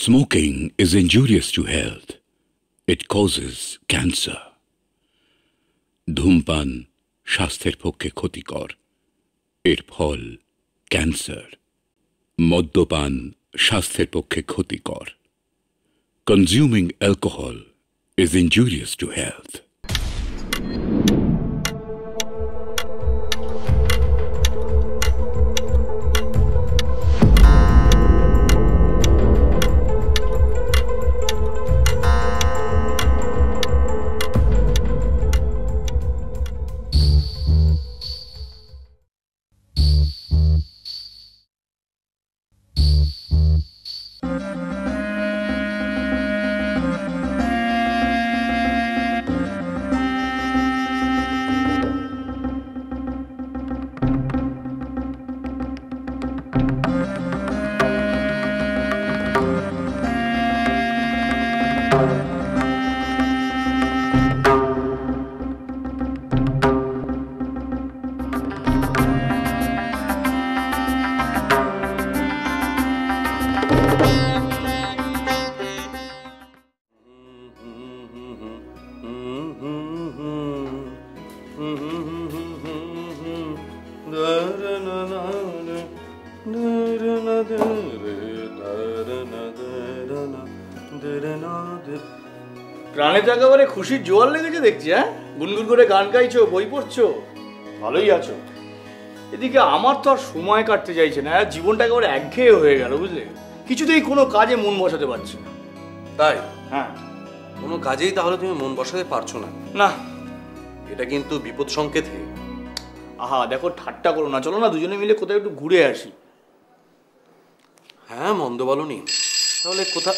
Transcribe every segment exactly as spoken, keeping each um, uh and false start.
Smoking is injurious to health. It causes cancer. ধূমপান স্বাস্থ্যের পক্ষে ক্ষতিকর, এর ফল ক্যান্সার। মদ্যপান স্বাস্থ্যের পক্ষে ক্ষতিকর। Consuming alcohol is injurious to health. প্রাণে তো একেবারে খুশির জোয়ার লেগেছে দেখছি। হ্যাঁ, গুনগুন করে গান গাইছো, বই পড়ছো, ভালোই আছো। এদিকে আমার তো আর সময় কাটতে চাইছে না, জীবনটা একেবারে একঘেয়ে হয়ে গেল, বুঝলে? কিছুতেই কোনো কাজে মন বসাতে পারছি না। তাই? হ্যাঁ। কোনো কাজেই তাহলে তুমি মন বসাতে পারছো না? না। এটা কিন্তু বিপদ সংকেত। আহা দেখো, ঠাট্টা করো না, চলো না দুজনে মিলে কোথাও একটু ঘুরে আসি। হ্যাঁ, মন্দ বলনি। তাহলে কোথা?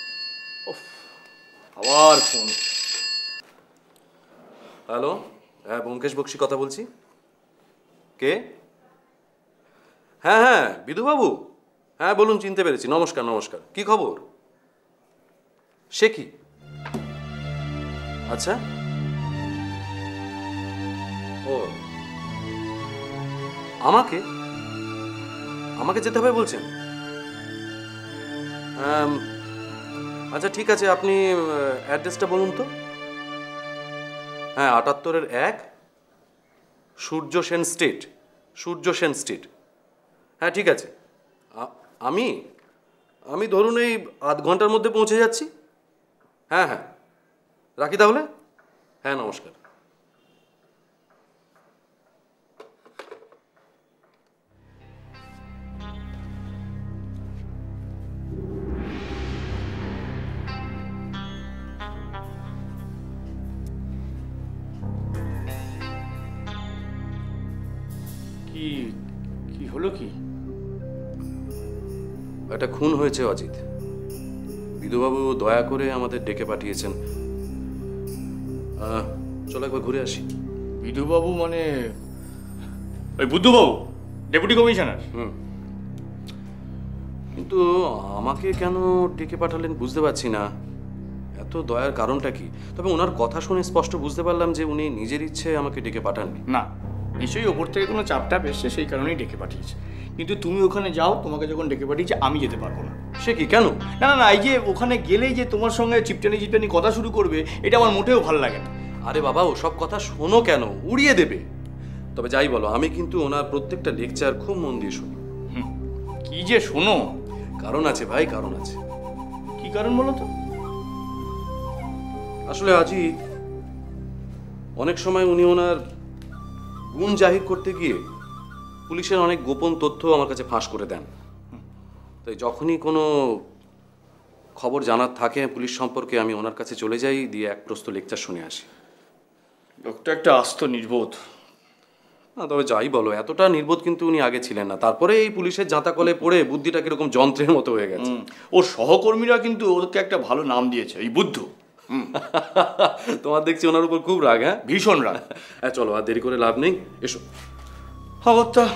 আবার ফোন। হ্যালো, হ্যাঁ ব্যোমকেশ বক্সি কথা বলছি। কে? হ্যাঁ হ্যাঁ বিধুবাবু, হ্যাঁ বলুন, চিনতে পেরেছি। নমস্কার নমস্কার, কি খবর? সে কি? আচ্ছা, ও আমাকে আমাকে যেতে হবে বলছেন? আচ্ছা ঠিক আছে, আপনি অ্যাড্রেসটা বলুন তো। হ্যাঁ, আটাত্তরের এক, সূর্য সেন স্ট্রিট। সূর্য সেন স্ট্রিট। হ্যাঁ ঠিক আছে, আমি আমি ধরুন এই আধ ঘন্টার মধ্যে পৌঁছে যাচ্ছি। হ্যাঁ হ্যাঁ, রাখি তাহলে। হ্যাঁ নমস্কার। কি কি হলো? কি একটা খুন হয়েছে অজিত। বিধুবাবু দয়া করে আমাদের ডেকে পাঠিয়েছেন। চলো একবার ঘুরে আসি। বিধুবাবু মানে ওই বুদ্ধবাবু, ডেপুটি কমিশনার? হুম। কিন্তু আমাকে কেন ডেকে পাঠালেন বুঝতে পারছি না। এত দয়ার কারণটা কি? তবে ওনার কথা শুনে স্পষ্ট বুঝতে পারলাম যে উনি নিজের ইচ্ছে আমাকে ডেকে পাঠাননি। না, নিশ্চয়ই ওপর থেকে কোনো চাপটাপ এসছে, সেই কারণেই ডেকে পাঠিয়েছে। কিন্তু তুমি ওখানে যাও, তোমাকে যখন ডেকে পাঠিয়েছে আমি যেতে পারবো না। সে কি, কেন? না না না, এই যে ওখানে গেলেই যে তোমার সঙ্গে চিপটানি চিপটানি কথা শুরু করবে, এটা আমার মোটেও ভালো লাগে না। আরে বাবা, ও সব কথা শোনো কেন, উড়িয়ে দেবে। তবে যাই বলো, আমি কিন্তু ওনার প্রত্যেকটা লেকচার খুব মন দিয়ে শুনি। কি যে শোনো? কারণ আছে ভাই, কারণ আছে। কি কারণ বলো তো? আসলে আজই অনেক সময় উনি ওনার গুণ জাহির করতে গিয়ে পুলিশের অনেক গোপন তথ্য আমার কাছে ফাঁস করে দেন। তাই যখনই কোনো খবর জানার থাকে পুলিশ সম্পর্কে, আমি ওনার কাছে চলে যাই, দিয়ে এক প্রস্ত লেকচার শুনে আসি। লোকটা একটা আস্ত নির্বোধ। না তবে যাই বলো, এতটা নির্বোধ কিন্তু উনি আগে ছিলেন না। তারপরে এই পুলিশের জাঁতাকলে পড়ে বুদ্ধিটা কিরকম যন্ত্রের মতো হয়ে গেছে। ওর সহকর্মীরা কিন্তু ওদেরকে একটা ভালো নাম দিয়েছে, এই বুদ্ধ। তোমার দেখছি ওনার উপর খুব রাগ। হ্যাঁ, ভীষণ রাগ। হ্যাঁ চলো, আর দেরি করে লাভ নেই, এসো। খবরটা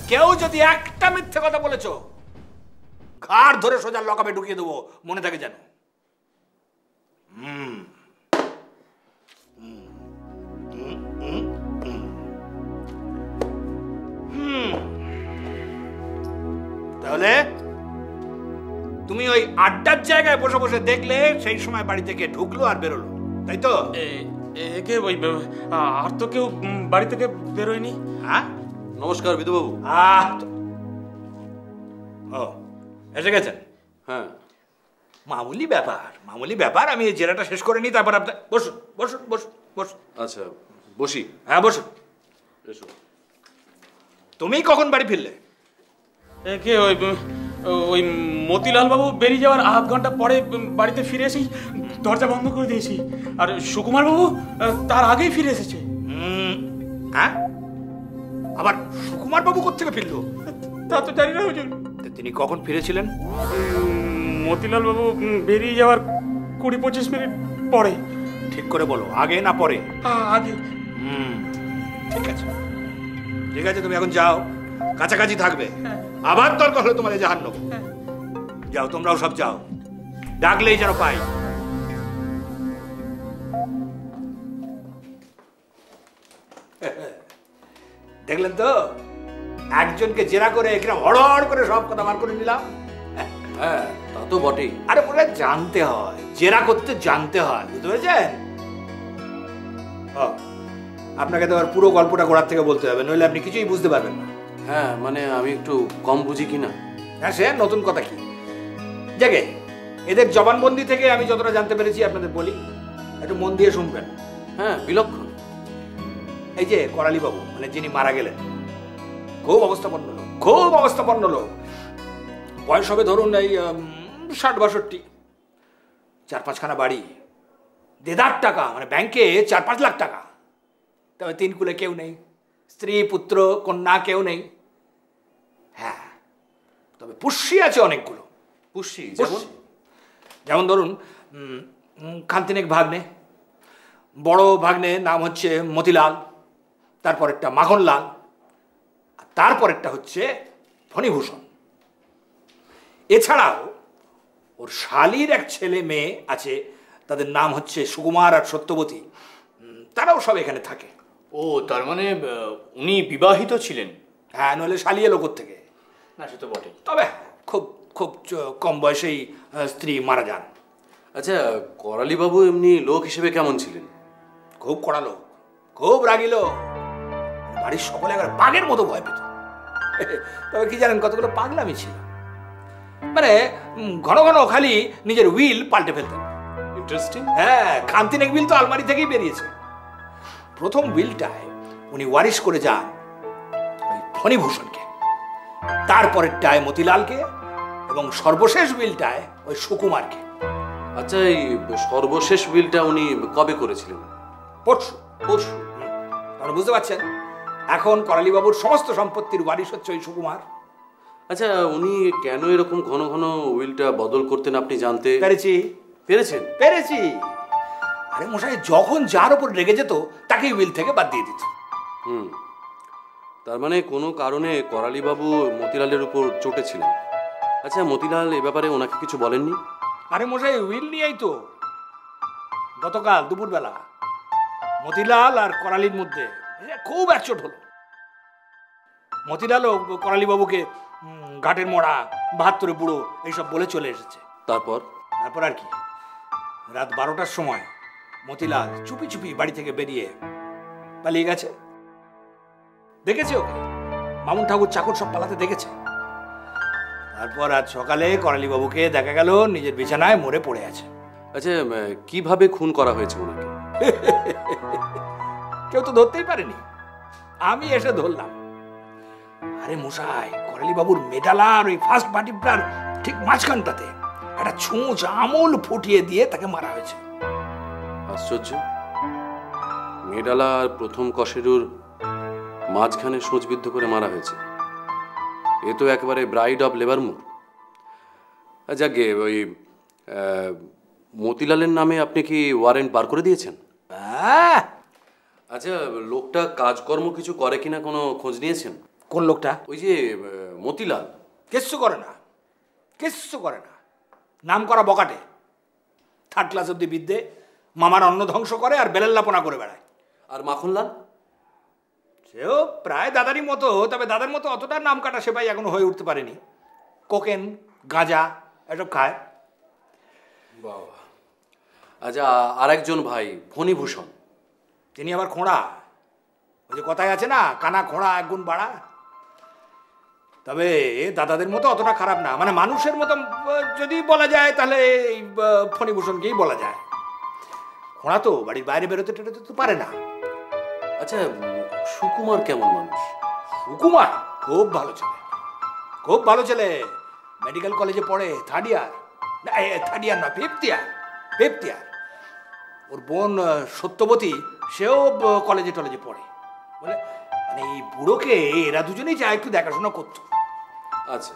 কেউ যদি একটা মিথ্যে কথা বলেছো ঘাড় ধরে সোজা লকাপে ঢুকিয়ে দেবো, মনে থাকে যেন। হুম তাহলে তুমি ওই আড্ডার জায়গায় বসে বসে দেখলে সেই সময় বাড়ি থেকে ঢুকলো আর বেরোলো, তাই তো? একে ওই আর তো কেউ বাড়ি থেকে বেরোয়নি। হ্যাঁ, নমস্কার বিধুবাবু। আহ ও এসে গেছেন? হ্যাঁ, মামুলি ব্যাপার, মামুলি ব্যাপার। আমি এই জেরাটা শেষ করে নিই, তারপর আপনার বসুন বসুন বসুন বসুন। আচ্ছা বসি। হ্যাঁ বসুন। এসো। তুমি কখন বাড়ি ফিরলে? একে ওই ওই মতিলাল বাবু বেরিয়ে যাওয়ার আধ ঘন্টা পরে বাড়িতে ফিরে এসেই দরজা বন্ধ করে দিয়েছি, আর সুকুমার বাবু তার আগেই ফিরে এসেছে। হ্যাঁ, আবার সুকুমার বাবু কোত্থেকে ফিরলো? তা তো জানি না হুজুর। তিনি কখন ফিরেছিলেন? মতিলাল বাবু বেরিয়ে যাওয়ার কুড়ি পঁচিশ মিনিট পরে। ঠিক করে বলো, আগে না পরে? আগে। হুম, ঠিক আছে ঠিক আছে, তুমি এখন যাও, কাছাকাছি থাকবে। আবার দরকার হলে তোমাদের জাহান্ন। যাও, তোমরাও সব যাও, ডাকলেই যেন পাই। দেখলেন তো, একজনকে জেরা করে এখানে হড়হড় করে সব কথা বার করে নিলাম। হ্যাঁ, তা তো বটেই। আরে বলে জানতে হয়, জেরা করতে জানতে হয়, বুঝতে পেরেছেন? আপনাকে তো আর পুরো গল্পটা গোড়ার থেকে বলতে হবে, নইলে আপনি কিছুই বুঝতে পারবেন না। হ্যাঁ, মানে আমি একটু কম বুঝি কিনা। হ্যাঁ, সে নতুন কথা কি। জাগে এদের জবানবন্দি থেকে আমি যতটা জানতে পেরেছি আপনাদের বলি, একটু মন দিয়ে শুনবেন। হ্যাঁ, বিলক্ষণ। এই যে করালি বাবু, মানে যিনি মারা গেলেন, খুব অবস্থাপন্ন লোক, খুব অবস্থাপন্ন লোক। বয়স হবে ধরুন এই ষাট বাষট্টি, চার পাঁচখানা বাড়ি, দেদার টাকা, মানে ব্যাংকে চার পাঁচ লাখ টাকা। তবে তিন কুলে কেউ নেই, স্ত্রী পুত্র কন্যা কেউ নেই। হ্যাঁ, তবে পুষ্যি আছে অনেকগুলো। পুষ্যি যেমন? যেমন ধরুন খানতিনেক ভাগ্নে, বড় ভাগ্নে নাম হচ্ছে মতিলাল, তারপরেরটা মাখনলাল, আর তারপরেরটা হচ্ছে ফণিভূষণ। এছাড়াও ওর শালির এক ছেলে মেয়ে আছে, তাদের নাম হচ্ছে সুকুমার আর সত্যবতী, তারাও সব এখানে থাকে। ও, তার মানে উনি বিবাহিত ছিলেন? হ্যাঁ, নইলে শালি এলো কোত্থেকে? না, সে তো বটে। তবে খুব খুব কম বয়সেই স্ত্রী মারা যান। আচ্ছা, করালি বাবু এমনি লোক হিসেবে কেমন ছিলেন? খুব কড়া লোক, খুব রাগী লোক, বাড়ির সকলে একবার বাঘের মতো ভয় পেত। তবে কি জানেন, কতগুলো পাগলামি ছিল, মানে ঘন ঘন খালি নিজের উইল পাল্টে ফেলতেন। ইন্টারেস্টিং। হ্যাঁ, খানতিনেক বিল তো আলমারি থেকেই বেরিয়েছে। প্রথম বিলটায় উনি ওয়ারিশ করে যান ওই ফণিভূষণকে, তারপরেরটায় মতিলালকে, এবং সর্বশেষ বিলটায় ওই সুকুমারকে। আচ্ছা, এই সর্বশেষ বিলটা উনি কবে করেছিলেন? পরশু। পরশু? আপনি বুঝতে পারছেন, এখন করালি বাবুর সমস্ত সম্পত্তির ওয়ারিশ হচ্ছে ওই সুকুমার। আচ্ছা, উনি কেন এরকম ঘন ঘন উইলটা বদল করতেন আপনি জানতে পেরেছি? পেরেছেন? পেরেছি। আরে মশাই, যখন যার উপর রেগে যেত তাকেই উইল থেকে বাদ দিয়ে দিত। হুম, তার মানে কোনো কারণে করালি বাবু মতিলালের উপর চটেছিলেন। আচ্ছা, মতিলাল এ ব্যাপারে ওনাকে কিছু বলেননি? আরে মশাই, উইল নিয়েই তো গতকাল দুপুরবেলা মতিলাল আর করালির মধ্যে খুব একচোট হলো। মতিলালও করালি বাবুকে ঘাটের মোড়া, বাহাত্তরে বুড়ো এইসব বলে চলে এসেছে। তারপর? তারপর আর কি, রাত বারোটার সময় মতিলাল চুপি চুপি বাড়ি থেকে বেরিয়ে পালিয়ে গেছে। দেখেছে ওকে মামুন ঠাকুর চাকর সব পালাতে দেখেছে। তারপর আজ সকালে করালি বাবুকে দেখা গেল নিজের বিছানায় মরে পড়ে আছে। আচ্ছা, কিভাবে খুন করা হয়েছে ওনাকে? কেউ তো ধরতেই পারেনি, আমি এসে ধরলাম। আরে মশাই, করালি বাবুর মেডালা আর ওই ফার্স্ট বাটিপ্রার ঠিক মাঝখানটাতে একটা ছুঁচ আমূল ফুটিয়ে দিয়ে তাকে মারা হয়েছে। আশ্চর্য, মেডালা আর প্রথম কশেরুর মাঝখানে সোঁচবিদ্ধ করে মারা হয়েছে। এ তো একেবারে ব্রাইড অফ লেবার মুর। যাকে ওই মতিলালের নামে আপনি কি ওয়ারেন্ট বার করে দিয়েছেন? হ্যাঁ। আচ্ছা, লোকটা কাজকর্ম কিছু করে কিনা কোনো খোঁজ নিয়েছেন? কোন লোকটা? ওই যে মতিলাল। কিচ্ছু করে না, কিচ্ছু করে না, নাম করা বকাটে। থার্ড ক্লাস অব্দি বিদ্যে, মামার অন্ন ধ্বংস করে আর বেলেল্লাপনা করে বেড়ায়। আর মাখনলাল? সেও প্রায় দাদারই মতো, তবে দাদার মতো অতটা নাম কাটা সে ভাই এখনো হয়ে উঠতে পারেনি। কোকেন, গাঁজা এসব খায়। বাবা। আচ্ছা, আর একজন ভাই ফণিভূষণ, তিনি আবার খোঁড়া। ওই যে কথায় আছে না, কানা খোঁড়া এক গুণ বাড়া। তবে দাদাদের মতো অতটা খারাপ না, মানে মানুষের মতো যদি বলা যায় তাহলে এই ফণিভূষণকেই বলা যায়। খোঁড়া তো বাড়ির বাইরে বেরোতে টেরোতে তো পারে না। আচ্ছা, সুকুমার কেমন মানুষ? সুকুমার খুব ভালো ছেলে, খুব ভালো ছেলে। মেডিকেল কলেজে পড়ে, থার্ড ইয়ার না, থার্ড ইয়ার না, ফিফথ ইয়ার, ফিফথ ইয়ার। ওর বোন সত্যবতী, সেও কলেজে টলেজে পড়ে। বলে মানে এই বুড়োকে এরা দুজনেই যা একটু দেখাশোনা করতো। আচ্ছা,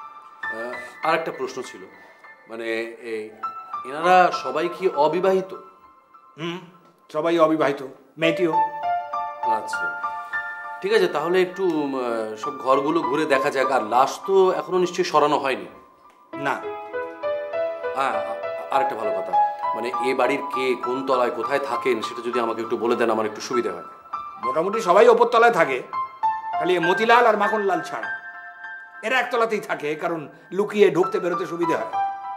আর একটা প্রশ্ন ছিল, মানে এনারা সবাই কি অবিবাহিত? হুম, সবাই অবিবাহিত, মেয়েটিও। আচ্ছা, ঠিক আছে, তাহলে একটু সব ঘরগুলো ঘুরে দেখা যাক। আর লাশ তো এখনো নিশ্চয়ই সরানো হয়নি? না। হ্যাঁ, আর একটা ভালো কথা, মানে এ বাড়ির কে কোন তলায় কোথায় থাকেন সেটা যদি আমাকে একটু বলে দেন আমার একটু সুবিধা হয়। মোটামুটি সবাই ওপর তলায় থাকে, খালি মতিলাল আর মাখনলাল ছাড়া। এরা একতলাতেই থাকে, কারণ লুকিয়ে ঢুকতে বেরোতে সুবিধা হয়।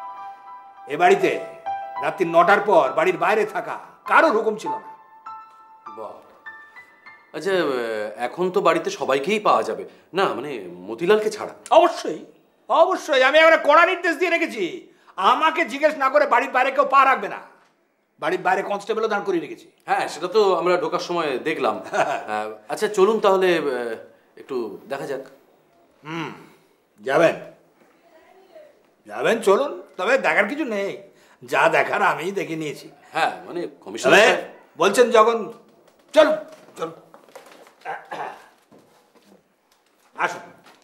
এ বাড়িতে রাত্রি নটার পর বাড়ির বাইরে থাকা কারোর হুকুম ছিল না। বাহ। আচ্ছা, এখন তো বাড়িতে সবাইকেই পাওয়া যাবে না, মানে মতিলালকে ছাড়া? অবশ্যই, অবশ্যই। আমি একটা কড়া নির্দেশ দিয়ে রেখেছি, আমাকে জিজ্ঞেস না করে বাড়ির বাইরে কেউ পা রাখবে না। বাড়ির বাইরে কনস্টেবলও দাঁড় করিয়ে রেখেছি। হ্যাঁ, সেটা তো আমরা ঢোকার সময় দেখলাম। আচ্ছা, চলুন তাহলে একটু দেখা যাক। হুম, যাবেন যাবেন চলুন, তবে দেখার কিছু নেই, যা দেখার আমি দেখে নিয়েছি। হ্যাঁ, মানে কমিশনার বলছেন যখন, চলুন চলুন, আসুন।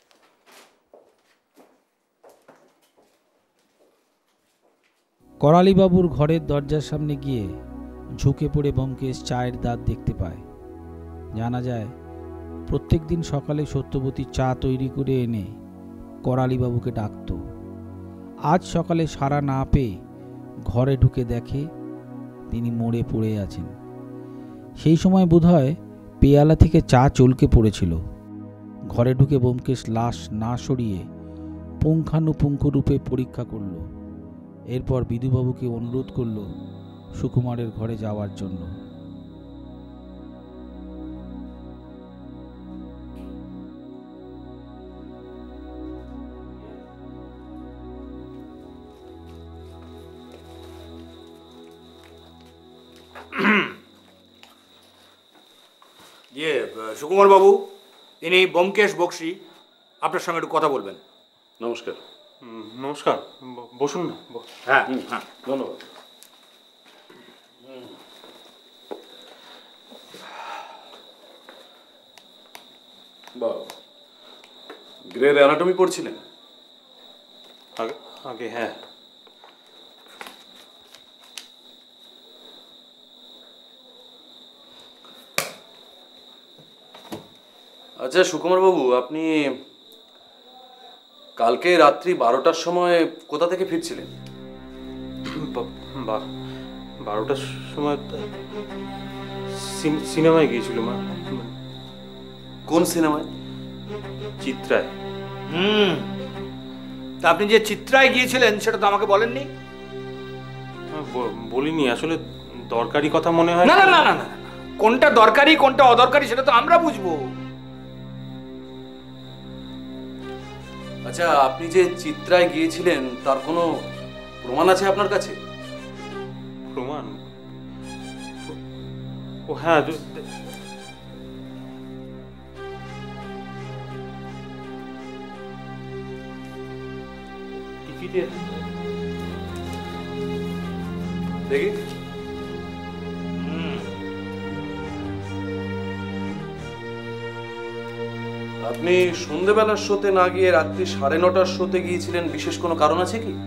করালিবাবুর ঘরের দরজার সামনে গিয়ে ঝুঁকে পড়ে ব্যোমকেশ চায়ের দাঁত দেখতে পায়। জানা যায় প্রত্যেক দিন সকালে সত্যবতী চা তৈরি করে এনে করালিবাবুকে ডাকত। আজ সকালে সাড়া না পেয়ে ঘরে ঢুকে দেখে তিনি মরে পড়ে আছেন। সেই সময় বোধহয় পেয়ালা থেকে চা চলকে পড়েছিল। ঘরে ঢুকে ব্যোমকেশ লাশ না সরিয়ে পুঙ্খানুপুঙ্খ রূপে পরীক্ষা করল। এরপর বিধুবাবুকে অনুরোধ করল সুকুমারের ঘরে যাওয়ার জন্য। ইয়ে সুকুমার বাবু, ইনি ব্যোমকেশ বক্সী, আপনার সঙ্গে একটু কথা বলবেন। নমস্কার। নমস্কার, বসুন না। হ্যাঁ হ্যাঁ, ধন্যবাদ। বাহ, গ্রের অ্যানাটমি পড়ছিলেন? আগে আগে হ্যাঁ। আচ্ছা সুকুমার বাবু, আপনি কালকে রাত্রি বারোটার সময় কোথা থেকে ফিরছিলেন? বারোটার সময় সিনেমায় গিয়েছিল মা। কোন সিনেমায়? চিত্রায়। হুম, তা আপনি যে চিত্রায় গিয়েছিলেন সেটা তো আমাকে বলেননি। বলিনি, আসলে দরকারি কথা মনে হয়। না না না না, কোনটা দরকারি কোনটা অদরকারি সেটা তো আমরা বুঝবো। আচ্ছা, আপনি যে চিত্রায় গিয়েছিলেন তার কোনো প্রমাণ আছে আপনার কাছে? প্রমাণ? ও হ্যাঁ, টিকিটে দেখি। আপনি সন্ধ্যেবেলার শোতে না গিয়ে রাত্রি সাড়ে নটার শোতে গিয়েছিলেন, বিশেষ কোনো কারণ আছে কি?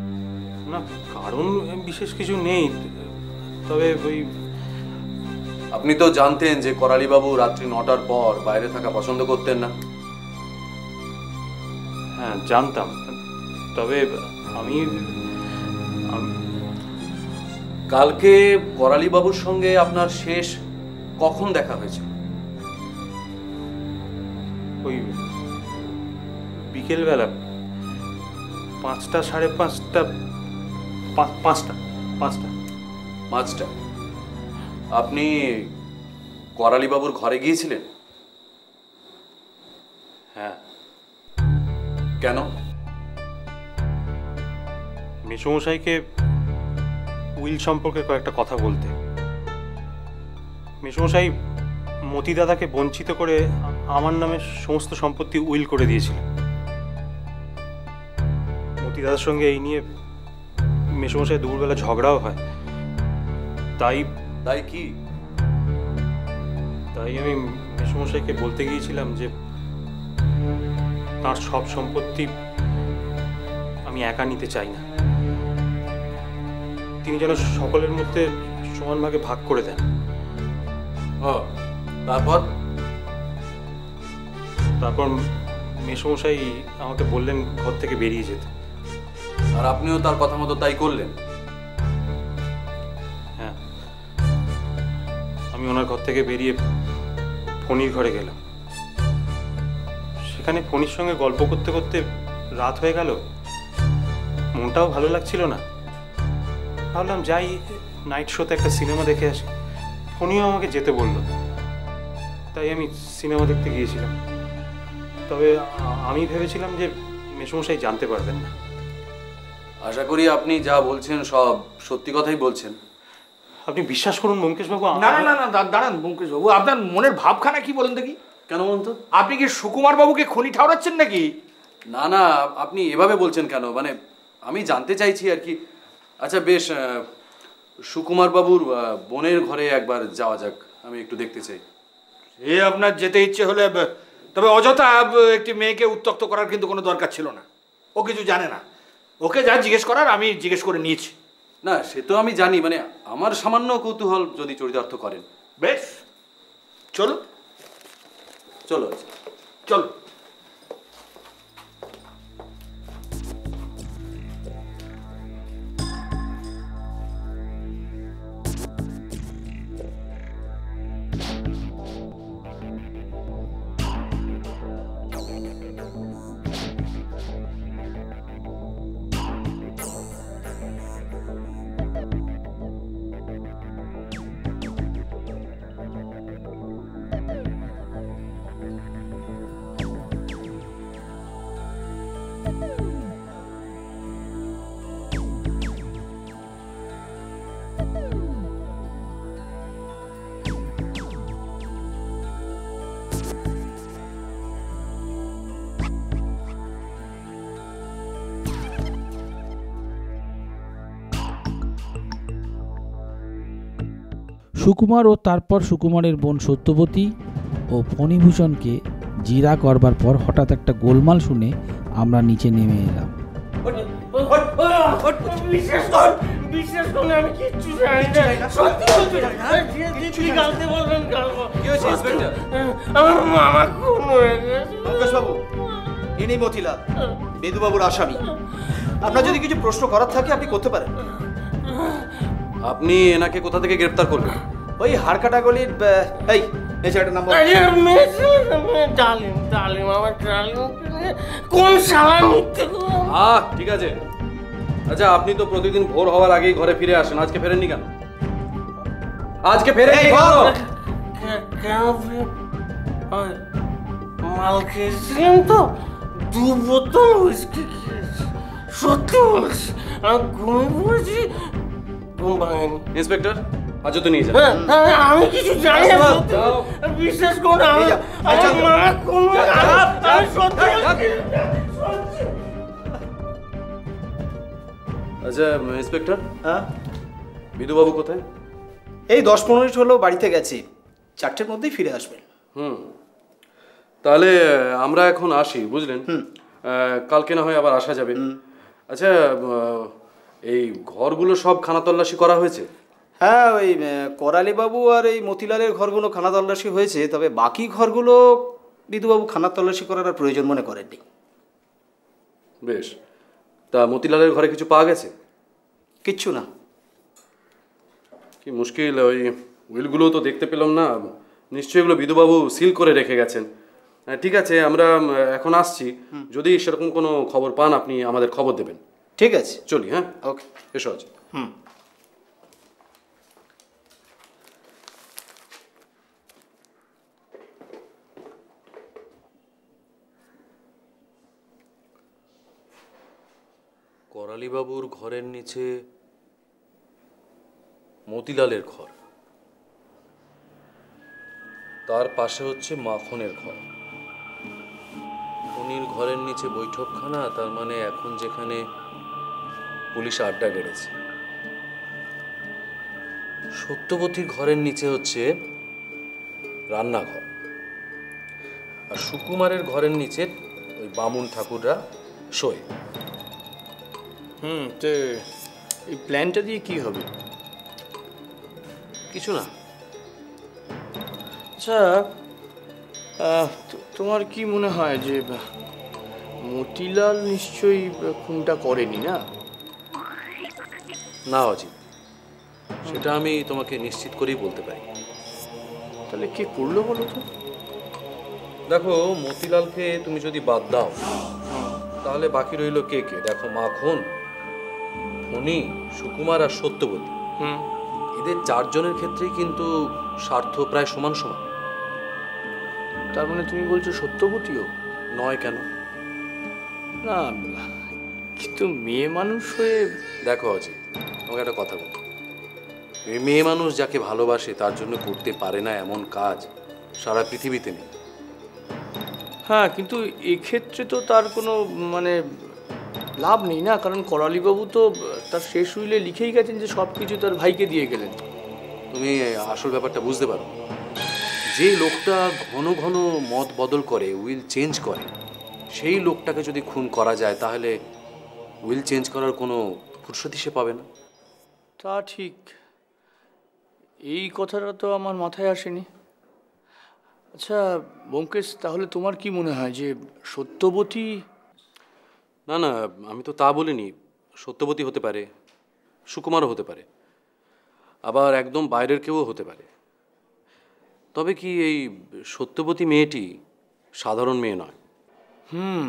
না, কারণ বিশেষ কিছু নেই, তবে ওই আপনি তো জানতেন যে করালি বাবু রাত্রি নটার পর বাইরে থাকা পছন্দ করতেন না। হ্যাঁ জানতাম, তবে আমি কালকে করালি বাবুর সঙ্গে আপনার শেষ কখন দেখা হয়েছে? ওই বিকেলবেলা পাঁচটা সাড়ে পাঁচটা পাঁচটা পাঁচটা পাঁচটা। আপনি করালি বাবুর ঘরে গিয়েছিলেন? হ্যাঁ। কেন? মেসোমশাইকে উইল সম্পর্কে কয়েকটা কথা বলতে। মেসোমশাই মতি দাদাকে বঞ্চিত করে আমার নামে সমস্ত সম্পত্তি উইল করে দিয়েছিল। মতি দাদার সঙ্গে এই নিয়ে মেসোমশাই দুপুরবেলা ঝগড়াও হয়। তাই তাই কি? তাই আমি মেসোমশাইকে বলতে গিয়েছিলাম যে তার সব সম্পত্তি আমি একা নিতে চাই না, তিনি যেন সকলের মধ্যে সমান ভাগে ভাগ করে দেন। তারপর তারপর মেসোমশাই আমাকে বললেন ঘর থেকে বেরিয়ে যেতে। আর আপনিও তার কথা মতো তাই করলেন? হ্যাঁ, আমি ওনার ঘর থেকে বেরিয়ে ফণির ঘরে গেলাম। সেখানে ফণির সঙ্গে গল্প করতে করতে রাত হয়ে গেল, মনটাও ভালো লাগছিল না। ভাবলাম যাই নাইট শোতে একটা সিনেমা দেখে আসি। ফণিও আমাকে যেতে বলল, তাই আমি সিনেমা দেখতে গিয়েছিলাম। তবে আমি ভেবেছিলাম যে মেসোমশাই জানতে পারবেন না। আশা করি আপনি যা বলছেন সব সত্যি কথাই বলছেন। আপনি বিশ্বাস করুন ব্যোমকেশবাবু। না না না না দাঁড়ান ব্যোমকেশবাবু, আপনার মনের ভাবখানা কি বলেন দেখি। কেন বলুন তো? আপনি কি সুকুমার বাবুকে খনি ঠাউরাচ্ছেন নাকি? না না, আপনি এভাবে বলছেন কেন? মানে আমি জানতে চাইছি আর কি। আচ্ছা বেশ, সুকুমার বাবুর বোনের ঘরে একবার যাওয়া যাক, আমি একটু দেখতে চাই। এ আপনার যেতে ইচ্ছে হলে, তবে অযথা একটি মেয়েকে উত্ত্যক্ত করার কিন্তু কোনো দরকার ছিল না। ও কিছু জানে না, ওকে যা জিজ্ঞেস করার আমি জিজ্ঞেস করে নিয়েছি। না সে তো আমি জানি, মানে আমার সামান্য কৌতূহল যদি চরিতার্থ করেন। বেশ, চলো চলো চলো। সুকুমার ও তারপর সুকুমারের বোন সত্যবতী ও ফণিভূষণকে জিরা করবার পর হঠাৎ একটা গোলমাল শুনে আমরা নিচে নেমে এলাম। ইনি মতিলাল, বেদুবাবুর আসামি। আপনার যদি কিছু প্রশ্ন করার থাকে আপনি করতে পারেন। আপনি এনাকে কোথা থেকে গ্রেফতার করবেন? ওই হাড়কাটা গলির এই এই ছেলেটার নাম কোন শালা মিথ্যে। আহ ঠিক আছে। আচ্ছা আপনি তো প্রতিদিন ভোর হওয়ার আগেই ঘরে ফিরে আসেন, আজকে ফেরেননি কেন? আজকে ফেরেননি কেন? মাল খেয়েছিলাম তো, দু বোতল হুইস্কি খেয়েছি। সত্যি বলছি, আমি ঘুমিয়ে পড়েছি, ঘুম ভাঙেনি। ইন্সপেক্টর আজ তো নিয়ে যান। আমি কিছু জানি না, বিশ্বাস করুন। আমি মামা কোন আমি সত্যি। আচ্ছা ইন্সপেক্টর, হ্যাঁ বিধুবাবু কোথায়? এই দশ পনেরো মিনিট হলো বাড়িতে গেছি, চারটের মধ্যেই ফিরে আসবেন। হুম, তাহলে আমরা এখন আসি, বুঝলেন? কালকে না হয় আবার আসা যাবে। আচ্ছা এই ঘরগুলো সব খানা তল্লাশি করা হয়েছে? হ্যাঁ, ওই করালিবাবু আর এই মতিলালের ঘরগুলো খানা তল্লাশি হয়েছে, তবে বাকি ঘরগুলো বিধুবাবু খানা তল্লাশি করার আর প্রয়োজন মনে করেননি। বেশ, তা মতিলালের ঘরে কিছু পাওয়া গেছে? কিচ্ছু না। কি মুশকিল, ওই উইলগুলো তো দেখতে পেলাম না। নিশ্চয়ই এগুলো বিধুবাবু সিল করে রেখে গেছেন। ঠিক আছে, আমরা এখন আসছি। যদি সেরকম কোনো খবর পান আপনি আমাদের খবর দেবেন। ঠিক আছে, চলি। হ্যাঁ, ওকে, এসো আজ। হুম। করালিবাবুর ঘরের নিচে মতিলালের ঘর, তার পাশে হচ্ছে মাখনের ঘর। উনির ঘরের নিচে বৈঠকখানা, তার মানে এখন যেখানে পুলিশ আড্ডা গেড়েছে। সত্যবতীর ঘরের নিচে হচ্ছে রান্নাঘর, আর সুকুমারের ঘরের নিচে ওই বামুন ঠাকুররা শোয়। হুম, তো এই প্ল্যানটা দিয়ে কি হবে? কিছু না। আচ্ছা, তোমার কি মনে হয় যে মতিলাল নিশ্চয়ই খুনটা করেনি? না না অজিত, সেটা আমি তোমাকে নিশ্চিত করেই বলতে পারি। তাহলে কে করলো বলো তো? দেখো, মতিলালকে তুমি যদি বাদ দাও তাহলে বাকি রইল কে কে? দেখো, মাখন, ফণি, সুকুমার আর সত্যবতী। হুম, এদের চারজনের ক্ষেত্রেই কিন্তু স্বার্থ প্রায় সমান সমান। তার মানে তুমি বলছো সত্যবতীও নয়? কেন না, কিন্তু মেয়ে মানুষ হয়ে। দেখো অজিত, তোমাকে একটা কথা বল, মেয়ে মানুষ যাকে ভালোবাসে তার জন্য করতে পারে না এমন কাজ সারা পৃথিবীতে নেই। হ্যাঁ, কিন্তু এক্ষেত্রে তো তার কোনো মানে লাভ নেই না, কারণ করালিবাবু তো তার শেষ উইলে লিখেই গেছেন যে সব কিছু তার ভাইকে দিয়ে গেলেন। তুমি আসল ব্যাপারটা বুঝতে পারো, যে লোকটা ঘন ঘন মত বদল করে, উইল চেঞ্জ করে, সেই লোকটাকে যদি খুন করা যায় তাহলে উইল চেঞ্জ করার কোনো ফুরসত সে পাবে না। তা ঠিক, এই কথাটা তো আমার মাথায় আসেনি। আচ্ছা ব্যোমকেশ, তাহলে তোমার কি মনে হয় যে সত্যবতী? না না, আমি তো তা বলিনি। সত্যবতী হতে পারে, সুকুমারও হতে পারে, আবার একদম বাইরের কেউও হতে পারে। তবে কি এই সত্যবতী মেয়েটি সাধারণ মেয়ে নয়। হুম,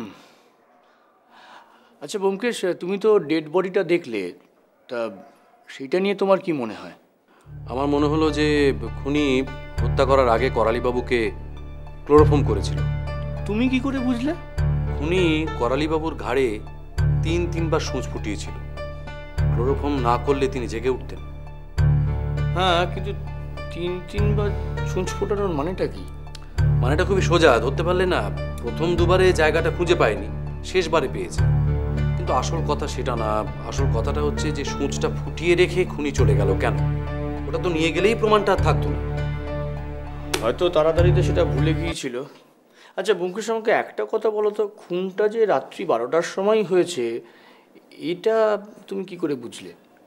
আচ্ছা ব্যোমকেশ, তুমি তো ডেড বডিটা দেখলে, তা সেইটা নিয়ে তোমার কি মনে হয়? আমার মনে হলো যে খুনি হত্যা করার আগে করালিবাবুকে ক্লোরোফর্ম করেছিল। তুমি কি করে বুঝলে? খুনি করালিবাবুর ঘাড়ে তিন তিনবার সূঁচ ফুটিয়েছিল। ক্লোরোফর্ম না করলে তিনি জেগে উঠতেন। হ্যাঁ, কিন্তু তিন তিনবার সূঁচ ফোটানোর মানেটা কি? মানেটা খুবই সোজা, ধরতে পারলে না। প্রথম দুবারে জায়গাটা খুঁজে পায়নি, শেষবারে পেয়েছে। কিন্তু আসল কথা সেটা না। আসল কথাটা হচ্ছে যে সূঁচটা ফুটিয়ে রেখে খুনি চলে গেল কেন? ওটা তো নিয়ে গেলেই প্রমাণটা আর থাকতো না। হয়তো তাড়াতাড়িতে সেটা ভুলে গিয়েছিল। আচ্ছা ব্যোমকেশ, আমাকে একটা কথা বলো তো, খুনটা যে রাত্রি বারোটার সময় হয়েছে এটা তুমি কি করে বুঝলে?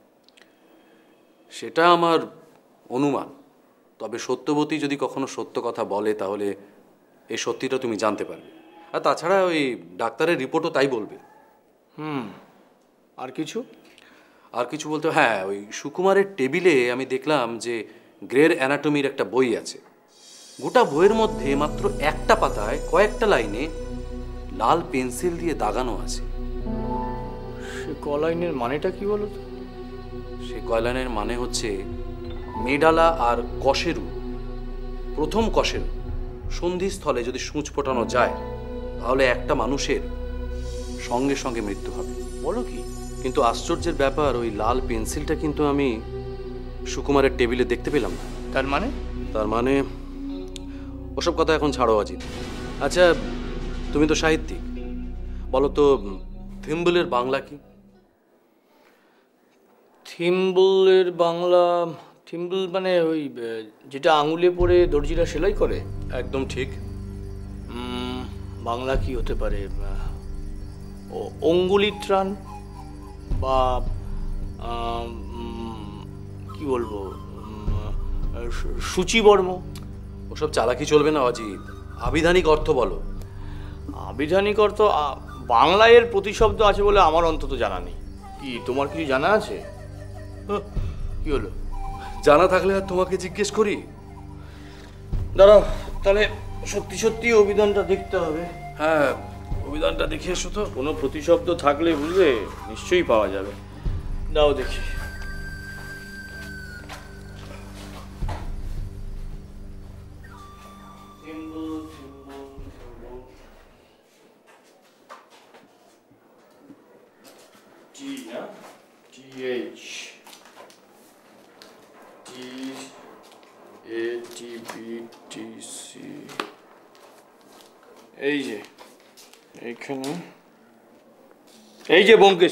সেটা আমার অনুমান। তবে সত্যবতী যদি কখনো সত্য কথা বলে তাহলে এই সত্যিটা তুমি জানতে পারবে। আর তাছাড়া ওই ডাক্তারের রিপোর্টও তাই বলবে। হুম, আর কিছু? আর কিছু বলতে, হ্যাঁ, ওই সুকুমারের টেবিলে আমি দেখলাম যে গ্রের অ্যানাটমির একটা বই আছে। গোটা বইয়ের মধ্যে মাত্র একটা পাতায় কয়েকটা লাইনে লাল পেন্সিল দিয়ে দাগানো আছে। সে কলাইনের মানেটা কি বলো তো? সে কয়লাইনের মানে হচ্ছে মেডালা আর কশেরু, প্রথম কশেরু সন্ধিস্থলে যদি সূঁচ ফোটানো যায় তাহলে একটা মানুষের সঙ্গে সঙ্গে মৃত্যু হবে। বলো কি? কিন্তু আশ্চর্যের ব্যাপার, ওই লাল পেন্সিলটা কিন্তু আমি সুকুমারের টেবিলে দেখতে পেলাম না। তার মানে? তার মানে ওসব কথা এখন ছাড়ো অজিত। আচ্ছা, তুমি তো সাহিত্যিক, বলো তো থিম্বলের বাংলা কি? থিম্বলের বাংলা? থিম্বল মানে ওই যেটা আঙুলে পরে দর্জিরা সেলাই করে? একদম ঠিক। বাংলা কি হতে পারে? ও অঙ্গুলি ত্রাণ বা কি বলবো, সূচিবর্ম। ওসব চালাকি চলবে না অজিত, আবিধানিক অর্থ বলো। আবিধানিক অর্থ বাংলায় এর প্রতিশব্দ আছে বলে আমার অন্তত জানা নেই। কি তোমার কিছু জানা আছে? কি হলো? জানা থাকলে আর তোমাকে জিজ্ঞেস করি? দাঁড়াও, তাহলে সত্যি সত্যি অভিধানটা দেখতে হবে। হ্যাঁ, অভিধানটা দেখে এসো তো। কোনো প্রতিশব্দ থাকলে বুঝলে নিশ্চয়ই পাওয়া যাবে। দাও দেখি। এই যে এইখানে, এই যে ব্যোমকেশ।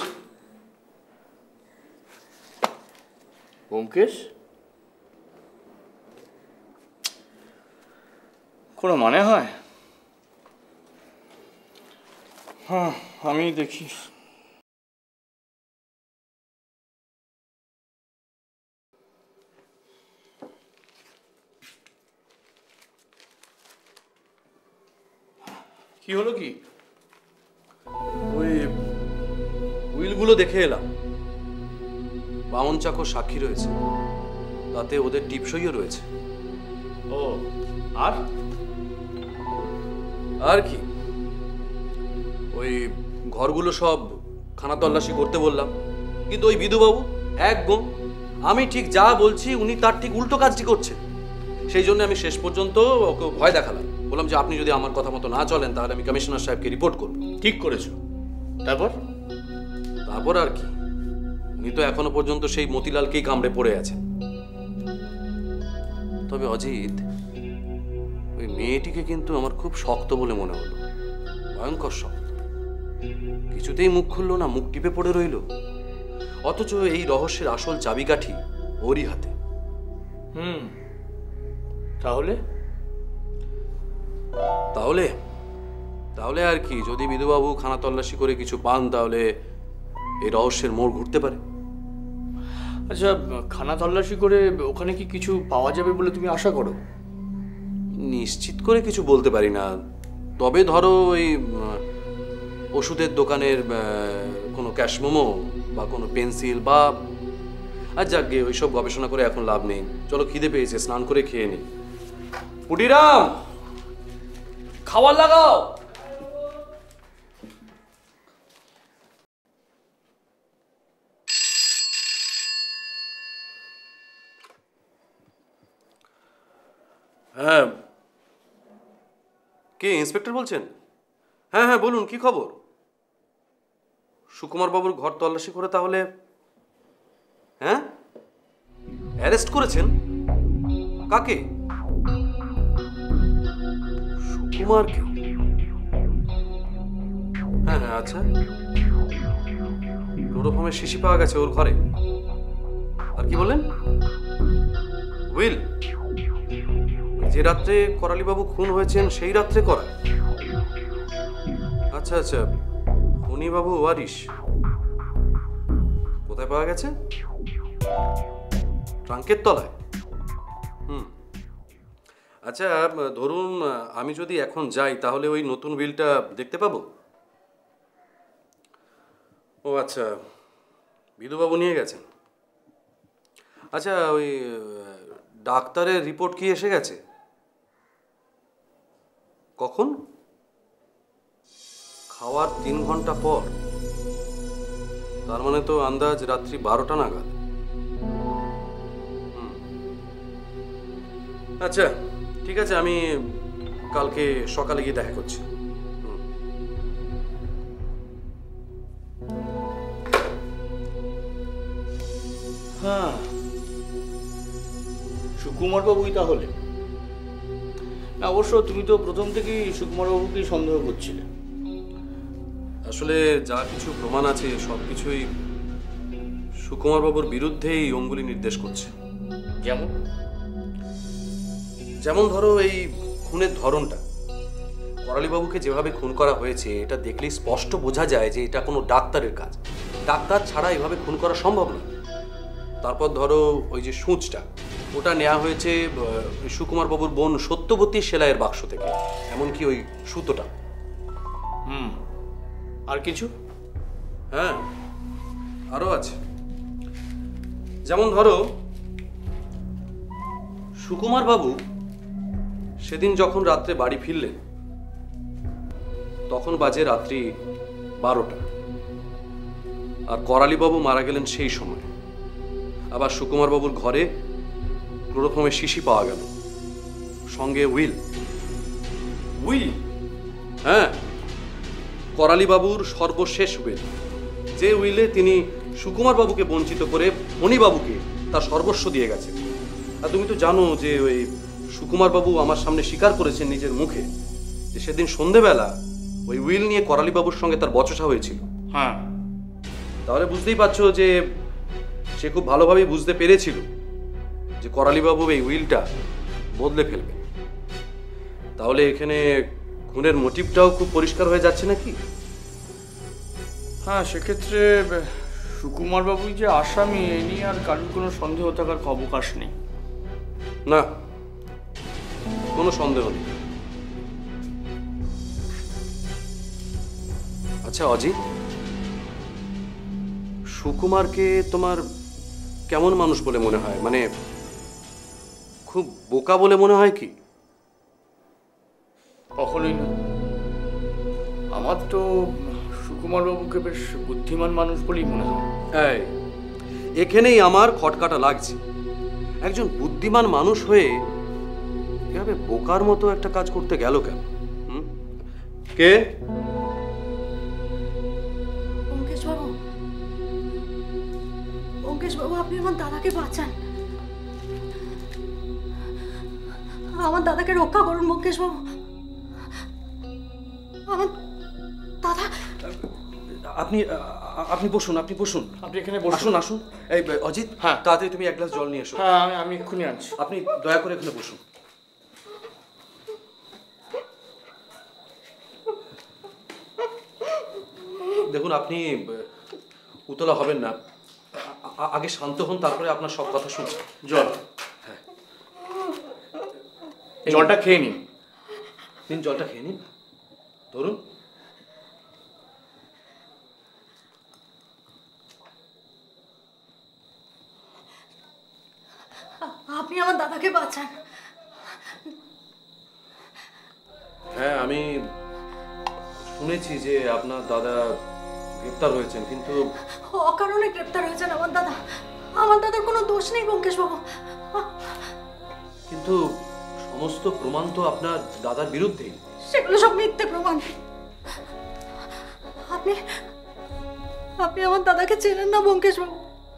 ব্যোমকেশ কোনো মানে হয়? হ্যাঁ, আমি দেখি। কি হলো? কি ওই উইলগুলো দেখে এলাম, বামন চাকর সাক্ষী রয়েছে, তাতে ওদের টিপসইও রয়েছে। ও, আর আর কি, ওই ঘরগুলো সব খানা তল্লাশি করতে বললাম, কিন্তু ওই বিধুবাবু একদম আমি ঠিক যা বলছি উনি তার ঠিক উল্টো কাজটি করছেন। সেই জন্য আমি শেষ পর্যন্ত ওকে ভয় দেখালাম, বললাম যে আপনি যদি আমার কথা মতো না চলেন তাহলে আমি কমিশনার সাহেবকে রিপোর্ট করব। ঠিক করেছো। তারপর? তারপর আর কি, উনি তো এখনো পর্যন্ত সেই মতিলালকেই কামড়ে পড়ে আছেন। তবে অজিত, ওই মেয়েটিকে কিন্তু আমার খুব শক্ত বলে মনে হলো, ভয়ঙ্কর শক্ত। কিছুতেই মুখ খুললো না, মুখ টিপে পড়ে রইল, অথচ এই রহস্যের আসল চাবিকাঠি ওরই হাতে। হুম, তাহলে তাহলে তাহলে আর কি, যদি বিধুবাবু খানা তল্লাশি করে কিছু পান তাহলে এই রহস্যের মোড় ঘুরতে পারে। আচ্ছা, খানা তল্লাশি করে ওখানে কি কিছু পাওয়া যাবে বলে তুমি আশা করো? নিশ্চিত করে কিছু বলতে পারি না, তবে ধরো ওই ওষুধের দোকানের কোনো ক্যাশ মোমো বা কোনো পেন্সিল বা, আর যাক গে ওইসব গবেষণা করে এখন লাভ নেই। চলো, খিদে পেয়েছে, স্নান করে খেয়ে নি। পুটিরাম, খাবার লাগাও। হ্যাঁ, কে ইন্সপেক্টর বলছেন? হ্যাঁ হ্যাঁ বলুন, কি খবর? সুকুমার বাবুর ঘর তল্লাশি করে তাহলে? হ্যাঁ, অ্যারেস্ট করেছেন? কাকে? সুকুমারকে? হ্যাঁ হ্যাঁ, আচ্ছা। ক্লোরোফর্মের শিশি পাওয়া গেছে ওর ঘরে। আর কি বললেন? উইল? যে রাত্রে করালি বাবু খুন হয়েছেন সেই রাত্রে করা? আচ্ছা আচ্ছা, উনি বাবু ওয়ারিশ। কোথায় পাওয়া গেছে? ট্রাঙ্কের তলায়? হুম, আচ্ছা ধরুন আমি যদি এখন যাই তাহলে ওই নতুন উইলটা দেখতে পাবো? ও আচ্ছা, বিধুবাবু নিয়ে গেছেন। আচ্ছা, ওই ডাক্তারের রিপোর্ট কি এসে গেছে? কখন? খাওয়ার তিন ঘন্টা পর? তার মানে তো আন্দাজ রাত্রি বারোটা নাগাদ। আচ্ছা ঠিক আছে, আমি কালকে সকালে গিয়ে দেখা করছি। হ্যাঁ, সুকুমার বাবুই তাহলে? না, অবশ্য তুমি তো প্রথম থেকেই সুকুমার বাবুকেই সন্দেহ করছিলে। আসলে যা কিছু প্রমাণ আছে সব কিছুই সুকুমার বাবুর বিরুদ্ধেই অঙ্গুলি নির্দেশ করছে। যেমন? যেমন ধরো এই খুনের ধরনটা, করালি বাবুকে যেভাবে খুন করা হয়েছে এটা দেখলেই স্পষ্ট বোঝা যায় যে এটা কোনো ডাক্তারের কাজ। ডাক্তার ছাড়া এভাবে খুন করা সম্ভব না। তারপর ধরো ওই যে সূঁচটা, ওটা নেওয়া হয়েছে সুকুমার বাবুর বোন সত্যবতী সেলাইয়ের বাক্স থেকে, এমনকি ওই সুতোটা। হুম, আর কিছু? হ্যাঁ, আরো আছে। যেমন ধরো সুকুমার বাবু সেদিন যখন রাত্রে বাড়ি ফিরলেন তখন বাজে রাত্রি বারোটা, আর করালি বাবু মারা গেলেন সেই সময়। আবার সুকুমার বাবুর ঘরে ক্লোরোফর্মের শিশি পাওয়া গেল, সঙ্গে উইল। উইল? হ্যাঁ, করালি বাবুর সর্বশেষ উইল, যে উইলে তিনি সুকুমার বাবুকে বঞ্চিত করে ফণি বাবুকে তার সর্বস্ব দিয়ে গেছেন। আর তুমি তো জানো যে ওই সুকুমার বাবু আমার সামনে স্বীকার করেছেন নিজের মুখে যে সেদিন সন্ধেবেলা ওই উইল নিয়ে করালি বাবুর সঙ্গে তার বচসা হয়েছিল। হ্যাঁ, তাহলে বুঝতেই পারছো যে সে খুব ভালোভাবেই বুঝতে পেরেছিল যে করালি বাবু এই উইলটা বদলে ফেলবে। তাহলে এখানে খুনের মোটিভটাও খুব পরিষ্কার হয়ে যাচ্ছে নাকি? হ্যাঁ, সেক্ষেত্রে সুকুমার বাবুই যে আসামি এ নিয়ে আর কারোর কোনো সন্দেহ থাকার অবকাশ নেই। না, কোনো সন্দেহ নেই। আচ্ছা অজিত, সুকুমারকে তোমার কেমন মানুষ বলে মনে হয়? মানে খুব বোকা বলে মনে হয় কি? কখনোই না। আমার তো সুকুমার বাবুকে বেশ বুদ্ধিমান মানুষ বলেই মনে হয়। এই, এখানেই আমার খটকাটা লাগছে। একজন বুদ্ধিমান মানুষ হয়ে এভাবে বোকার মতো একটা কাজ করতে গেল কেন? হুম? কে? ব্যোমকেশ বাবু, ব্যোমকেশ বাবু, আপনি আমার দাদাকে বাঁচান, আমার দাদাকে রক্ষা করুন ব্যোমকেশ বাবু। আমার দাদা। আপনি আপনি বসুন, আপনি বসুন, আপনি এখানে বসুন। আসুন আসুন। এই অজিত, হ্যাঁ, তাড়াতাড়ি তুমি এক গ্লাস জল নিয়ে এসো। হ্যাঁ, আমি আমি এক্ষুনি আনছি। আপনি দয়া করে এখানে বসুন। দেখুন, আপনি উতলা হবেন না, আগে শান্ত হন, তারপরে আপনার সব কথা শুনছি। জল? হ্যাঁ, জলটা খেয়ে নিন। নিন, জলটা খেয়ে নিন। ধরুন। আপনি আমার দাদাকে বাঁচান। হ্যাঁ, আমি শুনেছি যে আপনার দাদা গ্রেপ্তার হয়েছেন, কিন্তু অকারণে গ্রেপ্তার হয়েছেন আমার দাদা। আমার দাদার কোনো দোষ নেই ব্যোমকেশ বাবু। কিন্তু সমস্ত প্রমাণ তো আপনার দাদার বিরুদ্ধেই। সেগুলো সব মিথ্যে প্রমাণ। আপনি আপনি আমার দাদাকে চেনেন না ব্যোমকেশ বাবু।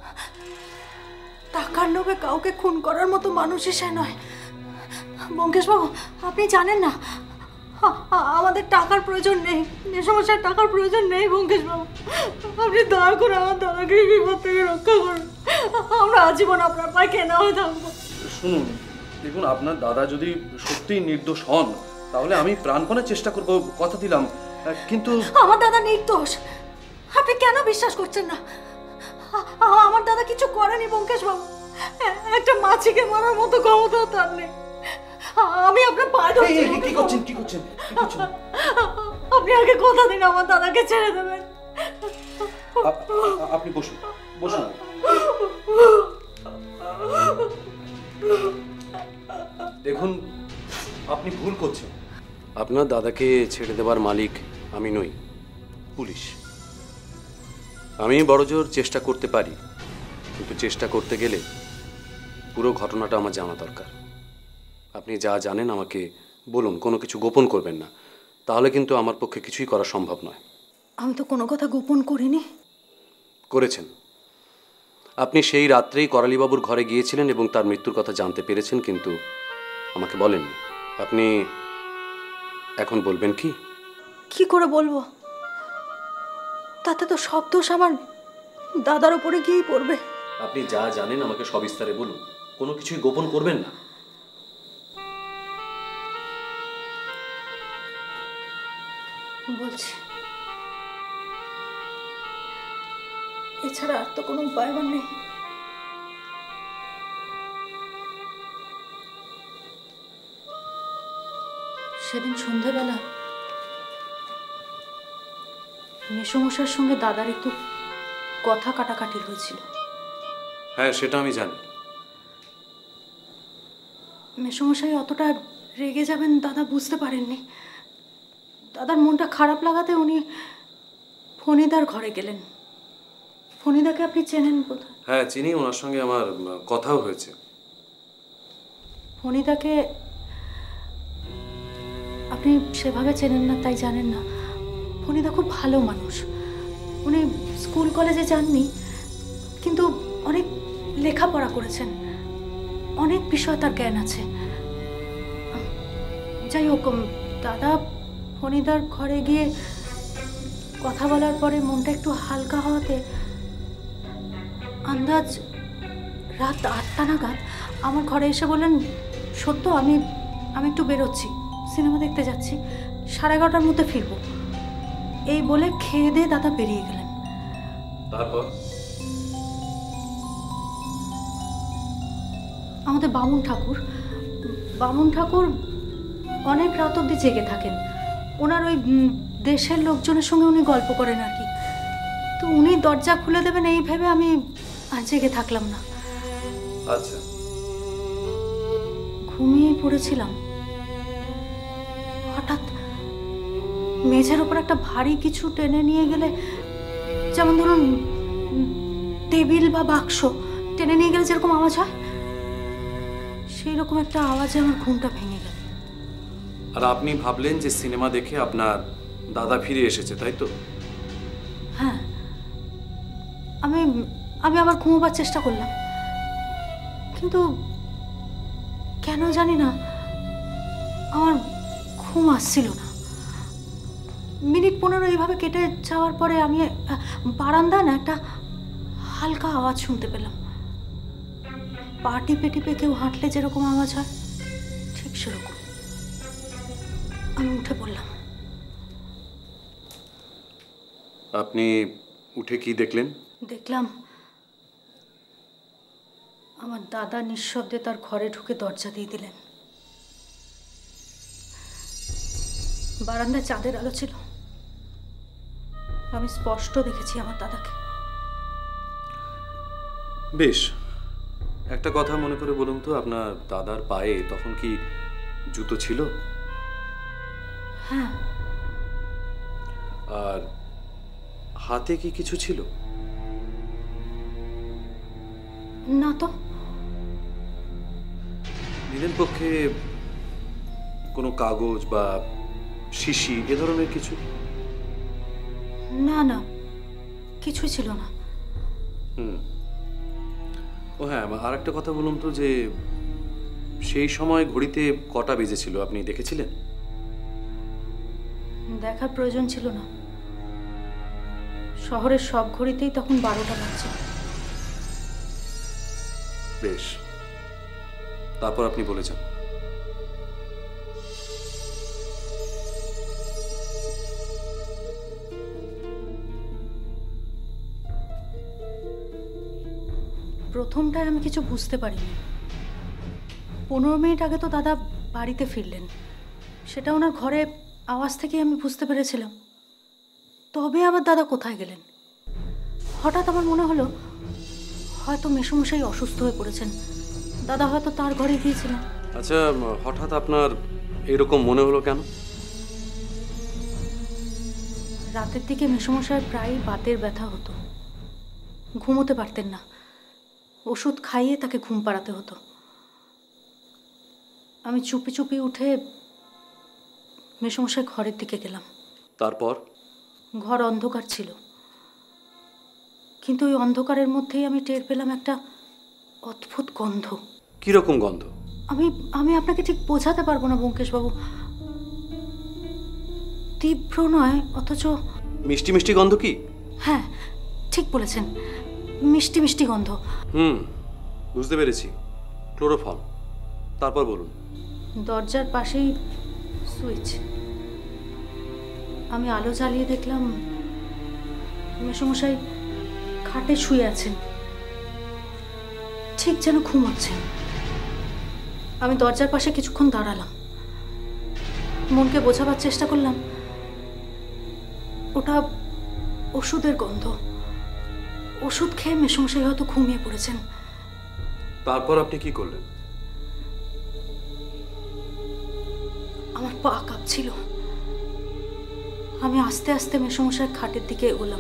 টাকার লোভে কাউকে খুন করার মতো মানুষই সে নয় ব্যোমকেশ বাবু। আপনি জানেন না আমাদের টাকার প্রয়োজন নেই, এ সমস্যার টাকার প্রয়োজন নেই ব্যোমকেশ বাবু। আপনি দয়া করে আমার দাদাকে বিপদ থেকে রক্ষা করুন। আমরা আজীবন আপনার পায়ে কেনা হয়ে থাকবো। শুনুন, দেখুন, আপনার দাদা যদি সত্যিই নির্দোষ হন তাহলে আমি প্রাণপণে চেষ্টা করব, কথা দিলাম। কিন্তু আমার দাদা নির্দোষ, আপনি কেন বিশ্বাস করছেন না? আমার দাদা কিছু করেনি ব্যোমকেশ বাবু। একটা মাছিকে মারার মতো ক্ষমতা তার নেই। আমি আপনার পায়ে ধরছি। কি করছেন কি করছেন কি করছেন? আপনি আগে কথা দিন আমার দাদাকে ছেড়ে দেবেন। আপনি বসুন, বসুন। দেখুন, আপনি ভুল করছেন। আপনার দাদাকে ছেড়ে দেবার মালিক আমি নই, পুলিশ। আমি বড়জোর চেষ্টা করতে পারি, কিন্তু চেষ্টা করতে গেলে পুরো ঘটনাটা আমার জানা দরকার। আপনি যা জানেন আমাকে বলুন, কোনো কিছু গোপন করবেন না, তাহলে কিন্তু আমার পক্ষে কিছুই করা সম্ভব নয়। আমি তো কোনো কথা গোপন করিনি। করেছেন। আপনি সেই রাত্রেই করালিবাবুর ঘরে গিয়েছিলেন এবং তার মৃত্যুর কথা জানতে পেরেছেন, কিন্তু আমাকে বলেননি। আপনি এখন বলবেন কি? কি করে বলবো? তাতে তো সব দোষ আমার দাদার উপরে গিয়েই পড়বে। আপনি যা জানেন আমাকে সবিস্তারে বলুন, কোনো কিছুই গোপন করবেন না। বলছি, এছাড়া আর তো কোনো উপায় আমার নেই। সেদিন সন্ধেবেলা মেসমশার সঙ্গে দাদার একটু কথা কাটাকাটি হয়েছিল। হ্যাঁ, সেটা আমি জানি। মেসমশাই অতটা রেগে যাবেন দাদা বুঝতে পারেননি। দাদার মনটা খারাপ লাগাতে উনি ফণিদার ঘরে গেলেন। ফণিদাকে আপনি চেনেন বোধহয়? হ্যাঁ চিনি, ওনার সঙ্গে আমার কথাও হয়েছে। ফণিদাকে আপনি সেভাবে চেনেন না তাই জানেন না। ফণিদা খুব ভালো মানুষ। উনি স্কুল কলেজে যাননি, কিন্তু অনেক লেখাপড়া করেছেন, অনেক বিষয় তার জ্ঞান আছে। যাই হোক, দাদা ফণিদার ঘরে গিয়ে কথা বলার পরে মনটা একটু হালকা হওয়াতে আন্দাজ রাত আটটা নাগাদ আমার ঘরে এসে বললেন, সত্য আমি আমি একটু বেরোচ্ছি, সিনেমা দেখতে যাচ্ছি, সাড়ে এগারোটার মধ্যে ফিরবো। এই বলে খেয়ে দিয়ে দাদা বেরিয়ে গেলেন। তারপর আমাদের বামুন ঠাকুর বামুন ঠাকুর অনেক রাত অবধি জেগে থাকেন। ওনার ওই দেশের লোকজনের সঙ্গে উনি গল্প করেন আর কি। তো উনি দরজা খুলে দেবেন এই ভেবে আমি আর জেগে থাকলাম না। আচ্ছা, ঘুমিয়ে পড়েছিলাম। হঠাৎ মেঝের ওপর একটা ভারী কিছু টেনে নিয়ে গেলে, যেমন ধরুন টেবিল বা বাক্স টেনে নিয়ে গেলে যেরকম আওয়াজ হয়, সেই রকম একটা আওয়াজে আমার ঘুমটা ভেঙে গেল। আর আপনি ভাবলেন যে সিনেমা দেখে আপনার দাদা ফিরে এসেছে, তাই তো? হ্যাঁ, আমি আমি আবার ঘুমোবার চেষ্টা করলাম, কিন্তু কেন জানি না আমার ঘুম আসছিল না। মিনিট পনেরো এইভাবে কেটে যাওয়ার পরে আমি বারান্দা না একটা হালকা আওয়াজ শুনতে পেলাম। পা টিপে টিপে কেউ হাঁটলে যেরকম আওয়াজ হয়, ঠিক সেরকম। আমি উঠে পড়লাম। আপনি উঠে কি দেখলেন? দেখলাম আমার দাদা নিঃশব্দে তার ঘরে ঢুকে দরজা দিয়ে দিলেন। বারান্দায় চাঁদের আলো ছিল, আমি স্পষ্ট দেখেছি আমার দাদাকে। বেশ, একটা কথা মনে করে বলুন তো, আপনার দাদার পায়ে তখন কি জুতো ছিল? হ্যাঁ। আর হাতে কি কিছু ছিল? না তো। নিলেন পক্ষে কোনো কাগজ বা শিশি এ ধরনের কিছু? না না, কিছুই ছিল না। হুম। ও হ্যাঁ, আর একটা কথা বলুন তো, যে সেই সময় ঘড়িতে কটা বেজেছিল আপনি দেখেছিলেন? দেখার প্রয়োজন ছিল না, শহরের সব ঘড়িতেই তখন বারোটা বাজছে। বেশ, তারপর আপনি বলেছেন। প্রথমটায় আমি কিছু বুঝতে পারিনি। পনেরো মিনিট আগে তো দাদা বাড়িতে ফিরলেন, সেটা ওনার ঘরে আওয়াজ থেকে আমি বুঝতে পেরেছিলাম। তবে আবার দাদা কোথায় গেলেন? হঠাৎ আমার মনে হলো হয়তো মেসমশাই অসুস্থ হয়ে পড়েছেন, দাদা হয়তো তার ঘরে গিয়েছিলেন। আচ্ছা, হঠাৎ আপনার এরকম মনে হলো কেন? রাতের দিকে মেসমশাই প্রায়ই বাতের ব্যথা হতো, ঘুমোতে পারতেন না, ওষুধ খাইয়ে তাকে ঘুম পাড়াতে হতো। আমি চুপি চুপি উঠে মেসমশাই ঘরের দিকে গেলাম। তারপর? ঘর অন্ধকার ছিল, কিন্তু ওই অন্ধকারের মধ্যেই আমি টের পেলাম একটা অদ্ভুত গন্ধ। কিরকম গন্ধ? আমি আমি আপনাকে ঠিক বোঝাতে পারবো না ব্যোমকেশবাবু। তীব্র নয়, অথচ মিষ্টি মিষ্টি গন্ধ কি? হ্যাঁ, ঠিক বলেছেন, মিষ্টি মিষ্টি গন্ধ। হুম, বুঝতে পেরেছি, ক্লোরোফর্ম। তারপর বলুন। দরজার পাশেই সুইচ। আমি আলো জ্বালিয়ে দেখলাম মেসমশাই খাটে শুয়ে আছেন, ঠিক যেন ঘুমোচ্ছেন। আমি দরজার পাশে কিছুক্ষণ দাঁড়ালাম। মনকে বোঝাবার চেষ্টা করলাম ওটা ওষুধের গন্ধ। ওষুধ খেয়ে মেসমশাই হয়তো ঘুমিয়ে পড়েছেন। তারপর আপনি কি করলেন? আমার পা কাঁপছিল। আমি আস্তে আস্তে মেসমশাই খাটের দিকে এগোলাম।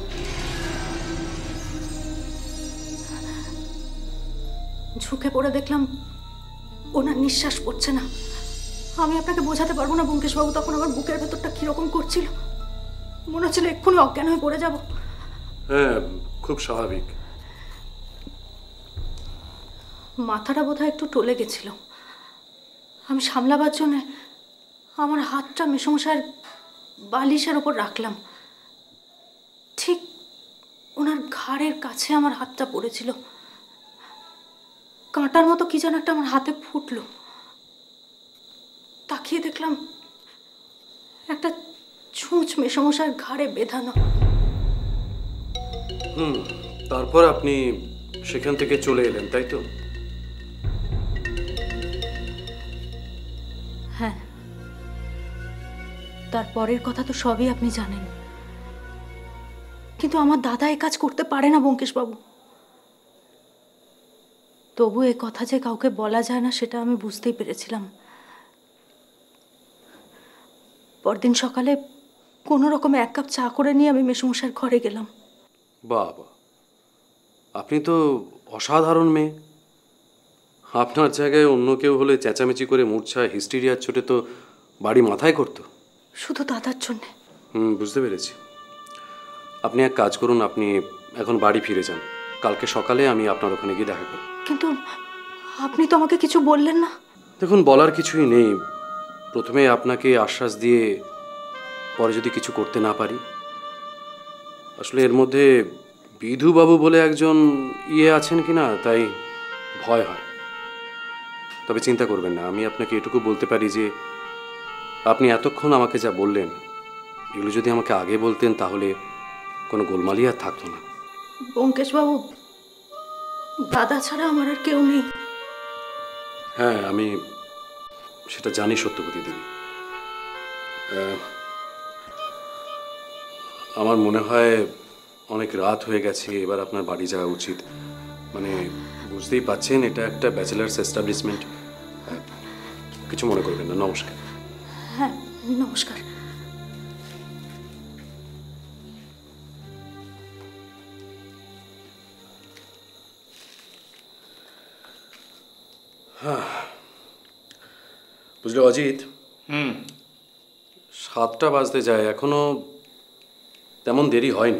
ঝুঁকে পড়ে দেখলাম ওনার নিঃশ্বাস পড়ছে না। আমি আপনাকে বোঝাতে পারবো না ব্যোমকেশবাবু, তখন আমার বুকের ভেতরটা কিরকম করছিল। মনে হচ্ছিল এক্ষুনি অজ্ঞান হয়ে পড়ে যাব। হ্যাঁ, খুব স্বাভাবিক। মাথাটা বোধহয় একটু টলে গেছিল। আমি সামলাবার জন্য আমার হাতটা মেসমশাইয়ের বালিশের ওপর রাখলাম। ঠিক ওনার ঘাড়ের কাছে আমার হাতটা পড়েছিল। কাঁটার মতো কি যেন একটা আমার হাতে ফুটলো। তাকিয়ে দেখলাম একটা ছুঁচ মেসমশাইয়ের ঘাড়ে বেঁধানো। হুম, তারপর আপনি সেখান থেকে চলে এলেন, তাই তো? হ্যাঁ, তারপরের কথা তো সবই আপনি জানেন। কিন্তু আমার দাদা এই কাজ করতে পারে না ব্যোমকেশবাবু। তবু এ কথা যে কাউকে বলা যায় না সেটা আমি বুঝতেই পেরেছিলাম। পরদিন সকালে কোনো রকমে এক কাপ চা করে নিয়ে আমি মেসমশাইয়ের ঘরে গেলাম। বাবা, আপনি তো অসাধারণ মেয়ে। আপনার জায়গায় অন্য কেউ হলে চেঁচামেচি করে মূর্ছা হিস্টেরিয়ার চোটে তো বাড়ি মাথায় করতো। শুধু দাদার জন্যে। হুম, বুঝতে পেরেছি। আপনি এক কাজ করুন, আপনি এখন বাড়ি ফিরে যান। কালকে সকালে আমি আপনার ওখানে গিয়ে দেখা করব। কিন্তু আপনি তো আমাকে কিছু বললেন না। দেখুন, বলার কিছুই নেই। প্রথমে আপনাকে আশ্বাস দিয়ে পরে যদি কিছু করতে না পারি। আসলে এর মধ্যে বিধুবাবু বলে একজন ইয়ে আছেন কি না তাই ভয় হয়। তবে চিন্তা করবেন না, আমি আপনাকে এটুকু বলতে পারি যে আপনি এতক্ষণ আমাকে যা বললেন এগুলো যদি আমাকে আগে বলতেন তাহলে কোনো গোলমালি আর থাকতো না। ব্যোমকেশবাবু, দাদা ছাড়া আমার আর কেউ নেই। হ্যাঁ, আমি সেটা জানি সত্যবতী দেবী। আমার মনে হয় অনেক রাত হয়ে গেছে, এবার আপনার বাড়ি যাওয়া উচিত। মানে বুঝতেই পাচ্ছেন এটা একটা ব্যাচেলার্স এস্টাবলিশমেন্ট। কিছু মনে করবেন না। নমস্কার। হ্যাঁ, নমস্কার। হ্যাঁ, বুঝলে অজিত, হুম সাতটা বাজতে যায়, এখনো তেমন দেরি হয়নি।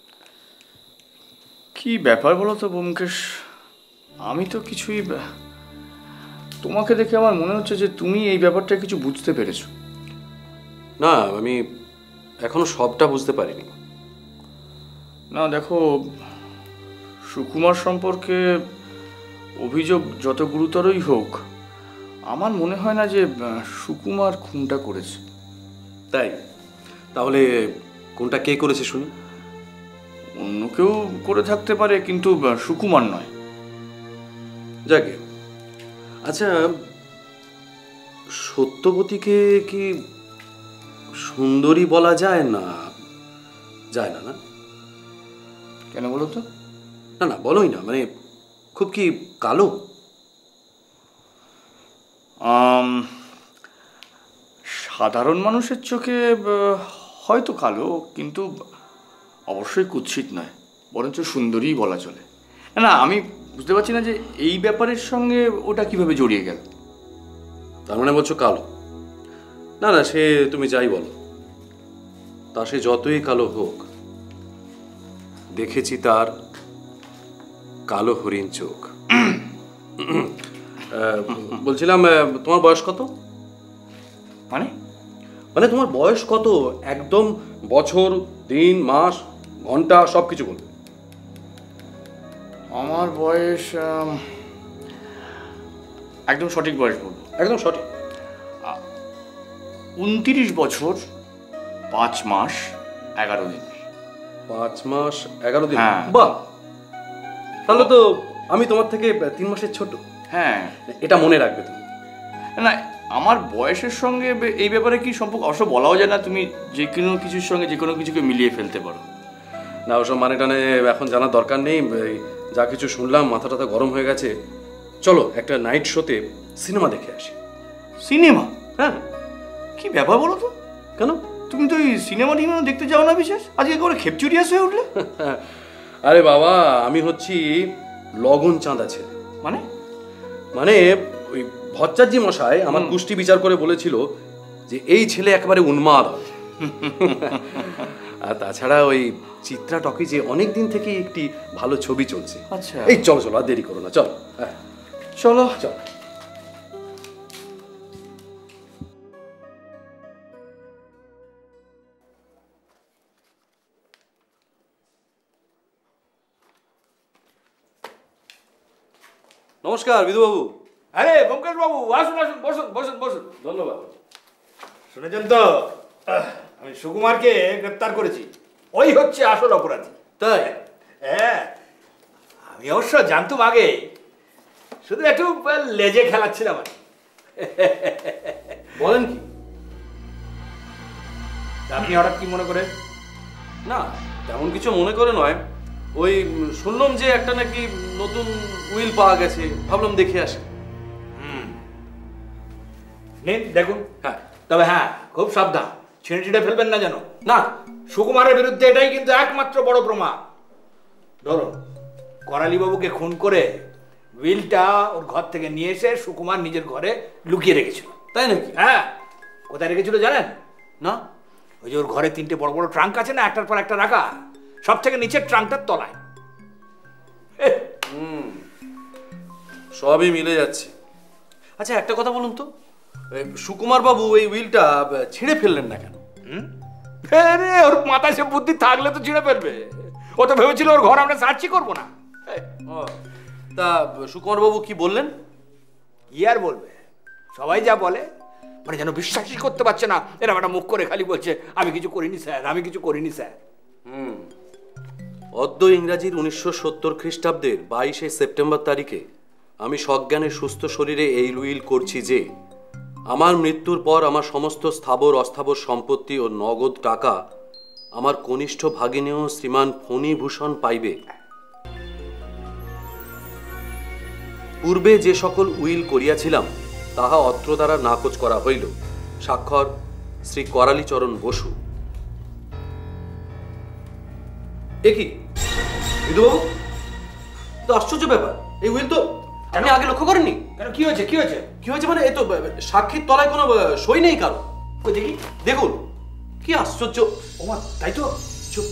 কি ব্যাপার বলো তো ব্যোমকেশ, আমি তো কিছুই, তোমাকে দেখে আমার মনে হচ্ছে যে তুমি এই ব্যাপারটা কিছু বুঝতে পেরেছো। না, আমি এখনো সবটা বুঝতে পারিনি। না দেখো, সুকুমার সম্পর্কে অভিযোগ যত গুরুতরই হোক, আমার মনে হয় না যে সুকুমার খুনটা করেছে। তাই? তাহলে কোনটা কে করেছে শুনি? অন্য কেউ করে থাকতে পারে, কিন্তু সুকুমার নয়। যাকে, আচ্ছা, সত্যবতীকে কি সুন্দরী বলা যায় না? যায় না? না কেন বলো তো? না না, বলোই না। মানে খুব কি কালো? সাধারণ মানুষের চোখে হয়তো কালো, কিন্তু অবশ্যই কুৎসিত নয়, বরঞ্চ সুন্দরী বলা চলে। না, আমি বুঝতে পারছি না যে এই ব্যাপারের সঙ্গে ওটা কিভাবে জড়িয়ে গেল। তার মানে বলছো কালো? না না, সে তুমি যাই বলো, তা সে যতই কালো হোক, দেখেছি তার কালো হরিণ চোখ। বলছিলাম, তোমার বয়স কত? মানে মানে তোমার বয়স কত? একদম বছর, দিন, মাস, ঘন্টা সব কিছু বলবে। আমার বয়স একদম সঠিক বয়স বলবো। একদম সঠিক? উনত্রিশ বছর পাঁচ মাস এগারো দিন। পাঁচ মাস এগারো দিন? হ্যাঁ। বাহ, তাহলে তো আমি তোমার থেকে তিন মাসের ছোট। হ্যাঁ, এটা মনে রাখবে তুমি। না আমার বয়সের সঙ্গে এই ব্যাপারে কি সম্পর্ক অবশ্য বলাও যায় না, তুমি যে কোনো কিছুর সঙ্গে যে কোনো কিছুকে মিলিয়ে ফেলতে পারো। না ওসব মানে টানে এখন জানার দরকার নেই, যা কিছু শুনলাম মাথা টাথা গরম হয়ে গেছে। চলো একটা নাইট শোতে সিনেমা দেখে আসি। সিনেমা? হ্যাঁ। কি ব্যাপার বলো তো? কেন তুমি তো এই সিনেমা টিনেমা দেখতে যাও না বিশেষ, আজকে একেবারে খেপচুরিয়াস হয়ে উঠলে? আরে বাবা আমি হচ্ছি লগন চাঁদা ছেলে। মানে? মানে ওই ভট্টাচার্য মশাই আমার কুষ্টি বিচার করে বলেছিল যে এই ছেলে একেবারে উন্মাদ। আর তাছাড়া ওই চিত্রা টকিজে অনেক দিন থেকে একটি ভালো ছবি চলছে। আচ্ছা এই চলো চলো আর দেরি করো না, চলো। হ্যাঁ চলো চলো। নমস্কার বিধুবাবু। আরে ব্যোমকেশ বাবু, আসুন আসুন, বসুন বসুন বসুন। ধন্যবাদ। শুনেছেন তো আমি সুকুমারকে গ্রেপ্তার করেছি, ওই হচ্ছে আসল অপরাধী। তাই? হ্যাঁ, আমি অবশ্য জানতাম আগে, শুধু একটু লেজে খেলাচ্ছিলাম আর। বলেন কি? আপনি হঠাৎ কি মনে করেন? না তেমন কিছু মনে করে নয়, ওই শুনলাম যে একটা নাকি নতুন উইল পাওয়া গেছে, ভাবলাম দেখে আসি। হুম, নিন দেখুন। হ্যাঁ তবে হ্যাঁ, খুব সাবধান, ছিঁড়ে ছিঁড়ে ফেলবেন না যেন। না, সুকুমারের বিরুদ্ধে এটাই কিন্তু একমাত্র বড় প্রমাণ। ধরুন করালি বাবুকে খুন করে উইলটা ওর ঘর থেকে নিয়ে এসে সুকুমার নিজের ঘরে লুকিয়ে রেখেছিল। তাই নাকি? হ্যাঁ। কোথায় রেখেছিল জানেন? না। ওই যে ওর ঘরে তিনটে বড় বড় ট্রাঙ্ক আছে না, একটার পর একটা রাখা, সব থেকে নিচের ট্রাঙ্কটার তলায়। হুম, সবই মিলে যাচ্ছে। আচ্ছা একটা কথা বলুন তো, সুকুমার বাবু এই উইলটা ছিঁড়ে ফেললেন না কেন? আরে ওর মাথায় সে বুদ্ধি থাকলে তো ছিঁড়ে ফেলবে। ও তো ভেবেছিল ওর ঘর আমরা সার্চই করবো না। তা সুকুমার বাবু কি বললেন? কি আর বলবে, সবাই যা বলে, মানে যেন বিশ্বাসই করতে পারছে না। এরা একটা মুখ করে খালি বলছে আমি কিছু করিনি স্যার, আমি কিছু করিনি স্যার। হুম, অদ্য ইংরাজির উনিশশো সত্তর খ্রিস্টাব্দের বাইশে সেপ্টেম্বর তারিখে আমি সজ্ঞানে সুস্থ শরীরে এই উইল করছি যে আমার মৃত্যুর পর আমার সমস্ত স্থাবর অস্থাবর সম্পত্তি ও নগদ টাকা আমার কনিষ্ঠ ভাগিনেয় শ্রীমান ফণীভূষণ পাইবে। পূর্বে যে সকল উইল করিয়াছিলাম তাহা অত্র দ্বারা নাকচ করা হইল। স্বাক্ষর শ্রী করালি চরণ বসু। এ কি বিধুবাবু, তো আশ্চর্য ব্যাপার, এই উইল তো আমি আগে লক্ষ্য করিনি। কেন, কি হয়েছে? কি হয়েছে? কি হয়েছে মানে এই তো সাক্ষীর তলায় কোনো সই নেই কারো। ওই দেখি, দেখুন কি আশ্চর্য। ওমা, তাই তো। চুপ।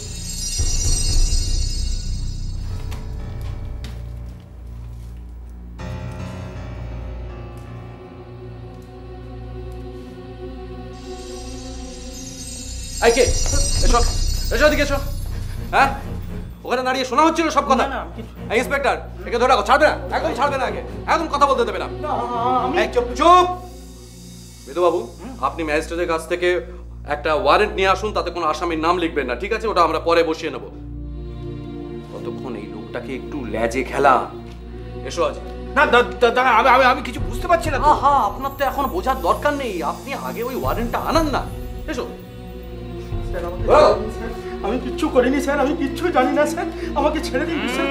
এই কে? এসো এসো এদিকে এসো। হ্যাঁ, ওখানে দাঁড়িয়ে শোনা হচ্ছিল সব কথা। এই ইন্সপেক্টর, একে ধরে রাখো, ছাড়বে না, একদম ছাড়বে না, আগে একদম কথা বলতে দেবে না। চুপ চুপ। বিধুবাবু, আপনি ম্যাজিস্ট্রেটের কাছ থেকে একটা ওয়ারেন্ট নিয়ে আসুন, তাতে কোনো আসামির নাম লিখবেন না, ঠিক আছে? ওটা আমরা পরে বসিয়ে নেব। কতক্ষণ এই লোকটাকে একটু ল্যাজে খেলা। এসো আজ। না দাদা, আমি আমি আমি কিছু বুঝতে পারছি না। হ্যাঁ হ্যাঁ, আপনার তো এখন বোঝার দরকার নেই, আপনি আগে ওই ওয়ারেন্টটা আনান না। এসো। আমি কিচ্ছু করিনি স্যার, আমি কিচ্ছু জানি না স্যার, আমাকে ছেড়ে দিন স্যার।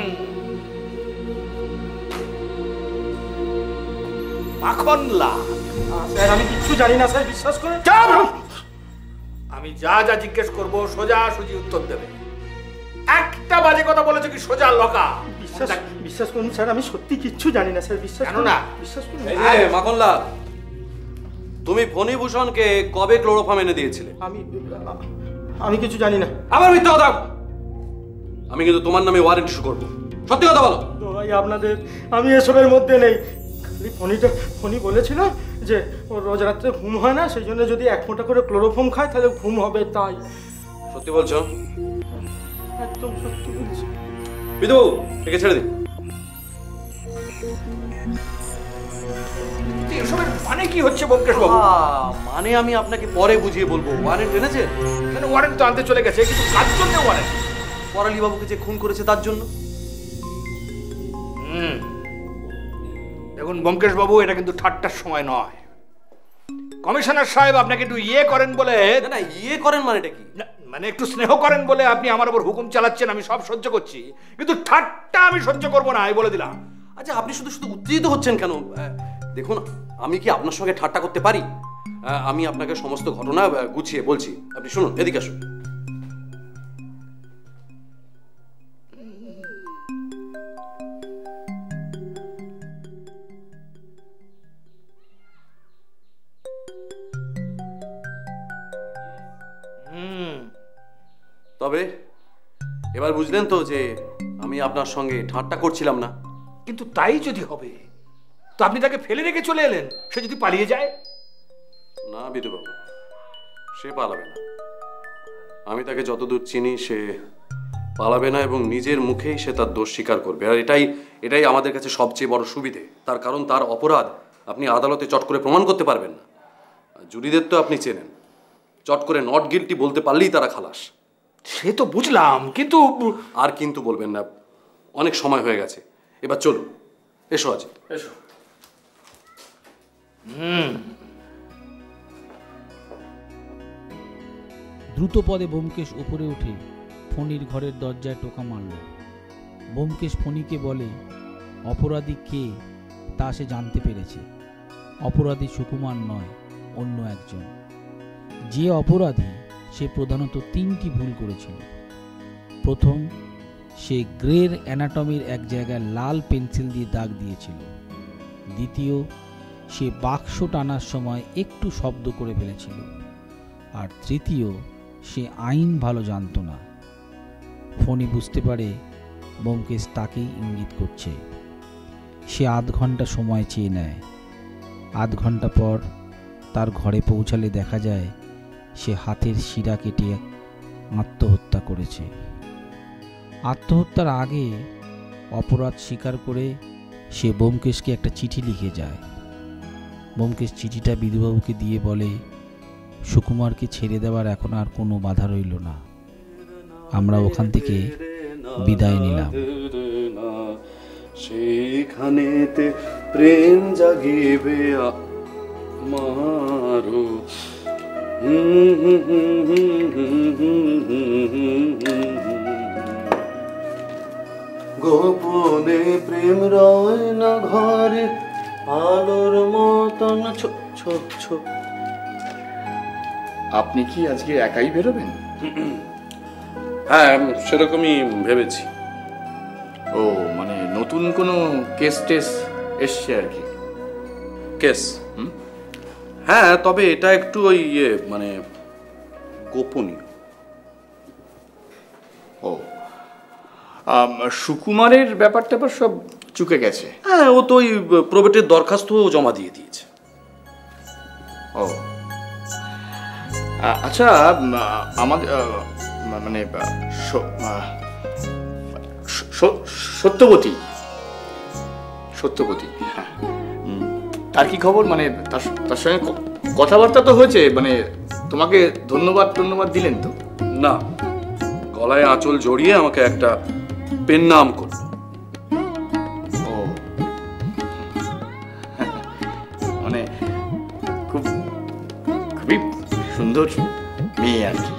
মাখনলা স্যার, আমি কিচ্ছু জানি না স্যার, বিশ্বাস করে। আমি যা যা জিজ্ঞেস করবো সোজা সুজি উত্তর দেবে। একটা বাজে কথা বলেছে কি সোজা লকা। বিশ্বাস বিশ্বাস করুন স্যার, আমি সত্যি কিচ্ছু জানি না স্যার, বিশ্বাস কেন না? বিশ্বাস করুন। এই যে মাখনলাল, তুমি ফণীভূষণকে কবে ক্লোরোফর্ম এনে দিয়েছিলে? আমি আমি কিছু জানি না। আবার মিথ্যা কথা। আমি কিন্তু তোমার নামে ওয়ারেন্ট ইস্যু করবো, সত্যি কথা বলো। তো ভাই আপনাদের, আমি এসবের মধ্যে নেই। খালি ফণিটা ফণি বলেছিল যে ওর রোজ রাত্রে ঘুম হয় না, সেই জন্য যদি এক ফোঁটা করে ক্লোরোফর্ম খায় তাহলে ঘুম হবে, তাই। সত্যি বলছো? একদম সত্যি বলছি। বিধু, একে ছেড়ে দিন। এসবের মানে কি হচ্ছে ব্যোমকেশ বাবু? মানে আমি আপনাকে পরে বুঝিয়ে বলবো। ওয়ারেন্ট এনেছেন? কেন, ওয়ারেন্ট তো আনতে চলে গেছে, কিন্তু কার জন্য ওয়ারেন্ট? করালি বাবুকে যে খুন করেছে তার জন্য। হুম, দেখুন ব্যোমকেশ বাবু, এটা কিন্তু ঠাট্টার সময় নয়। কমিশনার সাহেব আপনাকে একটু ইয়ে করেন বলে, না না ইয়ে করেন মানেটা কি? না, মানে একটু স্নেহ করেন বলে আপনি আমার উপর হুকুম চালাচ্ছেন, আমি সব সহ্য করছি, কিন্তু ঠাট্টা আমি সহ্য করবো না, আমি বলে দিলাম। আচ্ছা আপনি শুধু শুধু উত্তেজিত হচ্ছেন কেন? দেখুন আমি কি আপনার সঙ্গে ঠাট্টা করতে পারি? আমি আপনাকে সমস্ত ঘটনা গুছিয়ে বলছি, আপনি শুনুন, এদিকে আসুন। তবে এবার বুঝলেন তো যে আমি আপনার সঙ্গে ঠাট্টা করছিলাম না? কিন্তু তাই যদি হবে তো আপনি তাকে ফেলে রেখে চলে এলেন, সে যদি পালিয়ে যায়? না বিধুবাবু, সে পালাবে না। আমি তাকে যতদূর চিনি সে পালাবে না এবং নিজের মুখেই সে তার দোষ স্বীকার করবে। আর এটাই এটাই আমাদের কাছে সবচেয়ে বড় সুবিধে। তার কারণ তার অপরাধ আপনি আদালতে চট করে প্রমাণ করতে পারবেন না। জুরিদের তো আপনি চেনেন, চট করে নট গিল্টি বলতে পারলেই তারা খালাস। সে তো বুঝলাম, কিন্তু আর কিন্তু বলবেন না, অনেক সময় হয়ে গেছে। এবার চলুন, এসো আছে এসো। হুম দ্রুত পদে ব্যোমকেশ উপরে উঠে ফণির ঘরের দরজায় টোকা মারল। ব্যোমকেশ ফণিকে বলে অপরাধী কে তা সে জানতে পেরেছে। অপরাধী সুকুমার নয়, অন্য একজন। যে অপরাধী সে প্রধানত তিনটি ভুল করেছিল। প্রথম, সে গ্রের অ্যানাটমির এক জায়গায় লাল পেন্সিল দিয়ে দাগ দিয়েছিল। দ্বিতীয়, সে বাক্স টানার সময় একটু শব্দ করে ফেলেছিল। আর তৃতীয়, সে আইন ভালো জানত না। ফণি বুঝতে পারে ব্যোমকেশ তাকেই ইঙ্গিত করছে। সে আধ ঘন্টা সময় চেয়ে নেয়। আধ ঘন্টা পর তার ঘরে পৌঁছালে দেখা যায় সে হাতের শিরা কেটে আত্মহত্যা করেছে। আত্মহত্যার আগে অপরাধ স্বীকার করে সে ব্যোমকেশকে একটা চিঠি লিখে যায়। ব্যোমকেশ চিঠিটা বিধুবাবুকে দিয়ে বলে সুকুমারকে ছেড়ে দেওয়ার এখন আর কোনো বাধা রইল না। আমরা ওখান থেকে বিদায় নিলাম। সেখানেতে প্রেম জাগিবে আমারো, গোপনে প্রেম রয় না ঘরে আলোর মতন ছো ছো ছো। আপনি কি আজকে একাই বেরোবেন? হ্যাঁ সেরকমই ভেবেছি। ও মানে নতুন কোনো কেস টেস এসছে আর কি? কেস? হ্যাঁ, তবে এটা একটু ওই ইয়ে মানে গোপনীয়। ও সুকুমারের ব্যাপার ট্যাপার সব চুকে গেছে? হ্যাঁ, ও তো ওই প্রবেটের দরখাস্ত জমা দিয়ে দিয়েছে। ও আচ্ছা, আমাদের মানে সত্যবতী সত্যবতী হ্যাঁ, তার কি খবর? মানে তার সঙ্গে কথাবার্তা তো হয়েছে? মানে তোমাকে ধন্যবাদ ধন্যবাদ দিলেন তো? না, গলায় আঁচল জড়িয়ে আমাকে একটা পেন নাম করল। ও মানে খুব খুবই সুন্দর মেয়ে আর কি।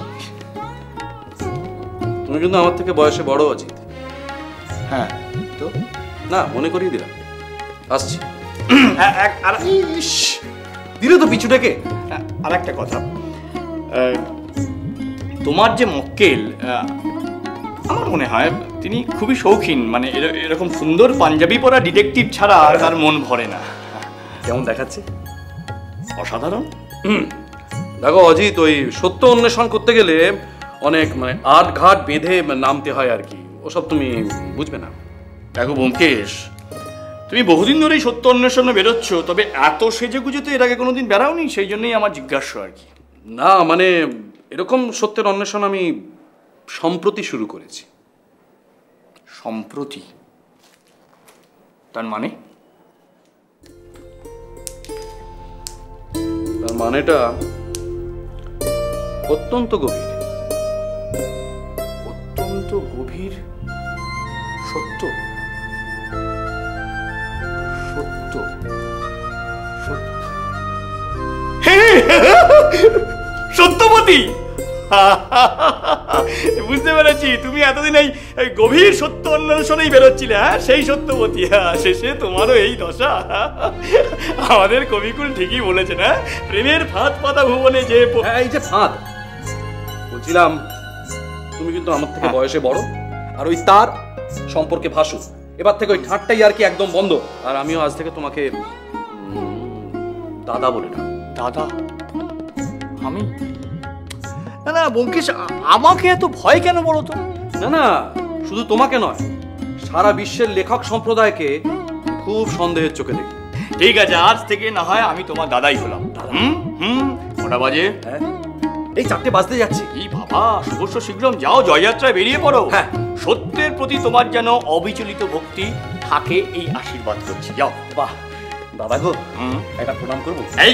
তুমি কিন্তু আমার থেকে বয়সে বড় অজিত। হ্যাঁ তো না, মনে করিয়ে দিলাম। আসছি। দিলে তো পিছু ডেকে। আর একটা কথা, তোমার যে মক্কেল, আমার মনে হয় তিনি খুবই শৌখিন। মানে এরকম সুন্দর পাঞ্জাবি পরা ডিটেকটিভ ছাড়া আর তার মন ভরে না। কেমন দেখাচ্ছে? অসাধারণ। দেখো অজিত, ওই সত্য অন্বেষণ করতে গেলে অনেক মানে আট ঘাট বেঁধে নামতে হয় আর কি, ওসব তুমি বুঝবে না। দেখো ব্যোমকেশ, তুমি বহুদিন ধরেই সত্য অন্বেষণে বেরোচ্ছ, তবে এত সেজে গুজে তো এর আগে কোনোদিন বেরাওনি, সেই জন্যই আমার জিজ্ঞাসা আর কি। না মানে এরকম সত্যের অন্বেষণ আমি সম্প্রতি শুরু করেছি। সম্প্রতি? তার মানে? তার মানেটা অত্যন্ত গভীর। অত্যন্ত গভীর? সত্য সত্য সত্য সত্যবতী, বুঝতে পেরেছি তুমি এতদিন এই গভীর সত্য অন্বেষণেই বেরোচ্ছিলে। হ্যাঁ, সেই সত্যবতী। হ্যাঁ, শেষে তোমারও এই দশা। আমাদের কবিকুল ঠিকই বলেছেন। হ্যাঁ, প্রেমের ফাঁদ পাতা ভুবনে যে এই যে ফাঁদ বলছিলাম, তুমি কিন্তু আমার থেকে বয়সে বড়, আর ওই তার সম্পর্কে ভাসু। এবার থেকে ওই ঠাট্টাই আর কি একদম বন্ধ। আর আমিও আজ থেকে তোমাকে দাদা বলে না। দাদা? আমি? না না ব্যোমকেশ, আমাকে এত ভয় কেন বলো তো? না না, শুধু তোমাকে নয়, সারা বিশ্বের লেখক সম্প্রদায়কে খুব সন্দেহের চোখে দেখি। ঠিক আছে, আজ থেকে না হয় আমি তোমার দাদাই হলাম। হুম হুম কটা বাজে? হ্যাঁ, এই চারটে বাজতে যাচ্ছে। এই বাবা, অবশ্য শীঘ্রম যাও, জয়যাত্রায় বেরিয়ে পড়ো। হ্যাঁ, সত্যের প্রতি তোমার যেন অবিচলিত ভক্তি থাকে, এই আশীর্বাদ করছি। যাও। বাহ দাদা গো, একটা প্রণাম করবো। এই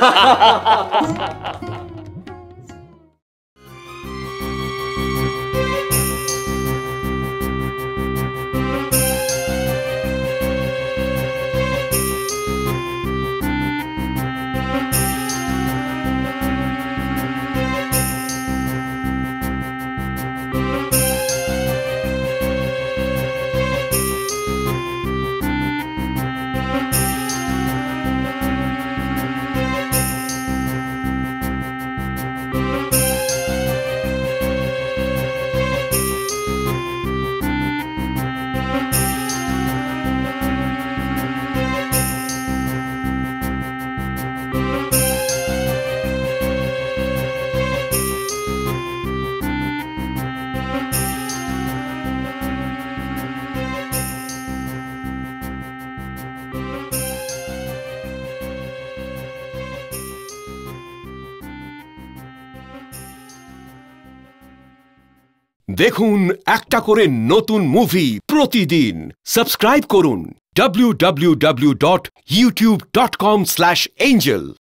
দেখুন একটা করে নতুন মুভি প্রতিদিন। সাবস্ক্রাইব করুন W W W dot YouTube dot com slash Angel.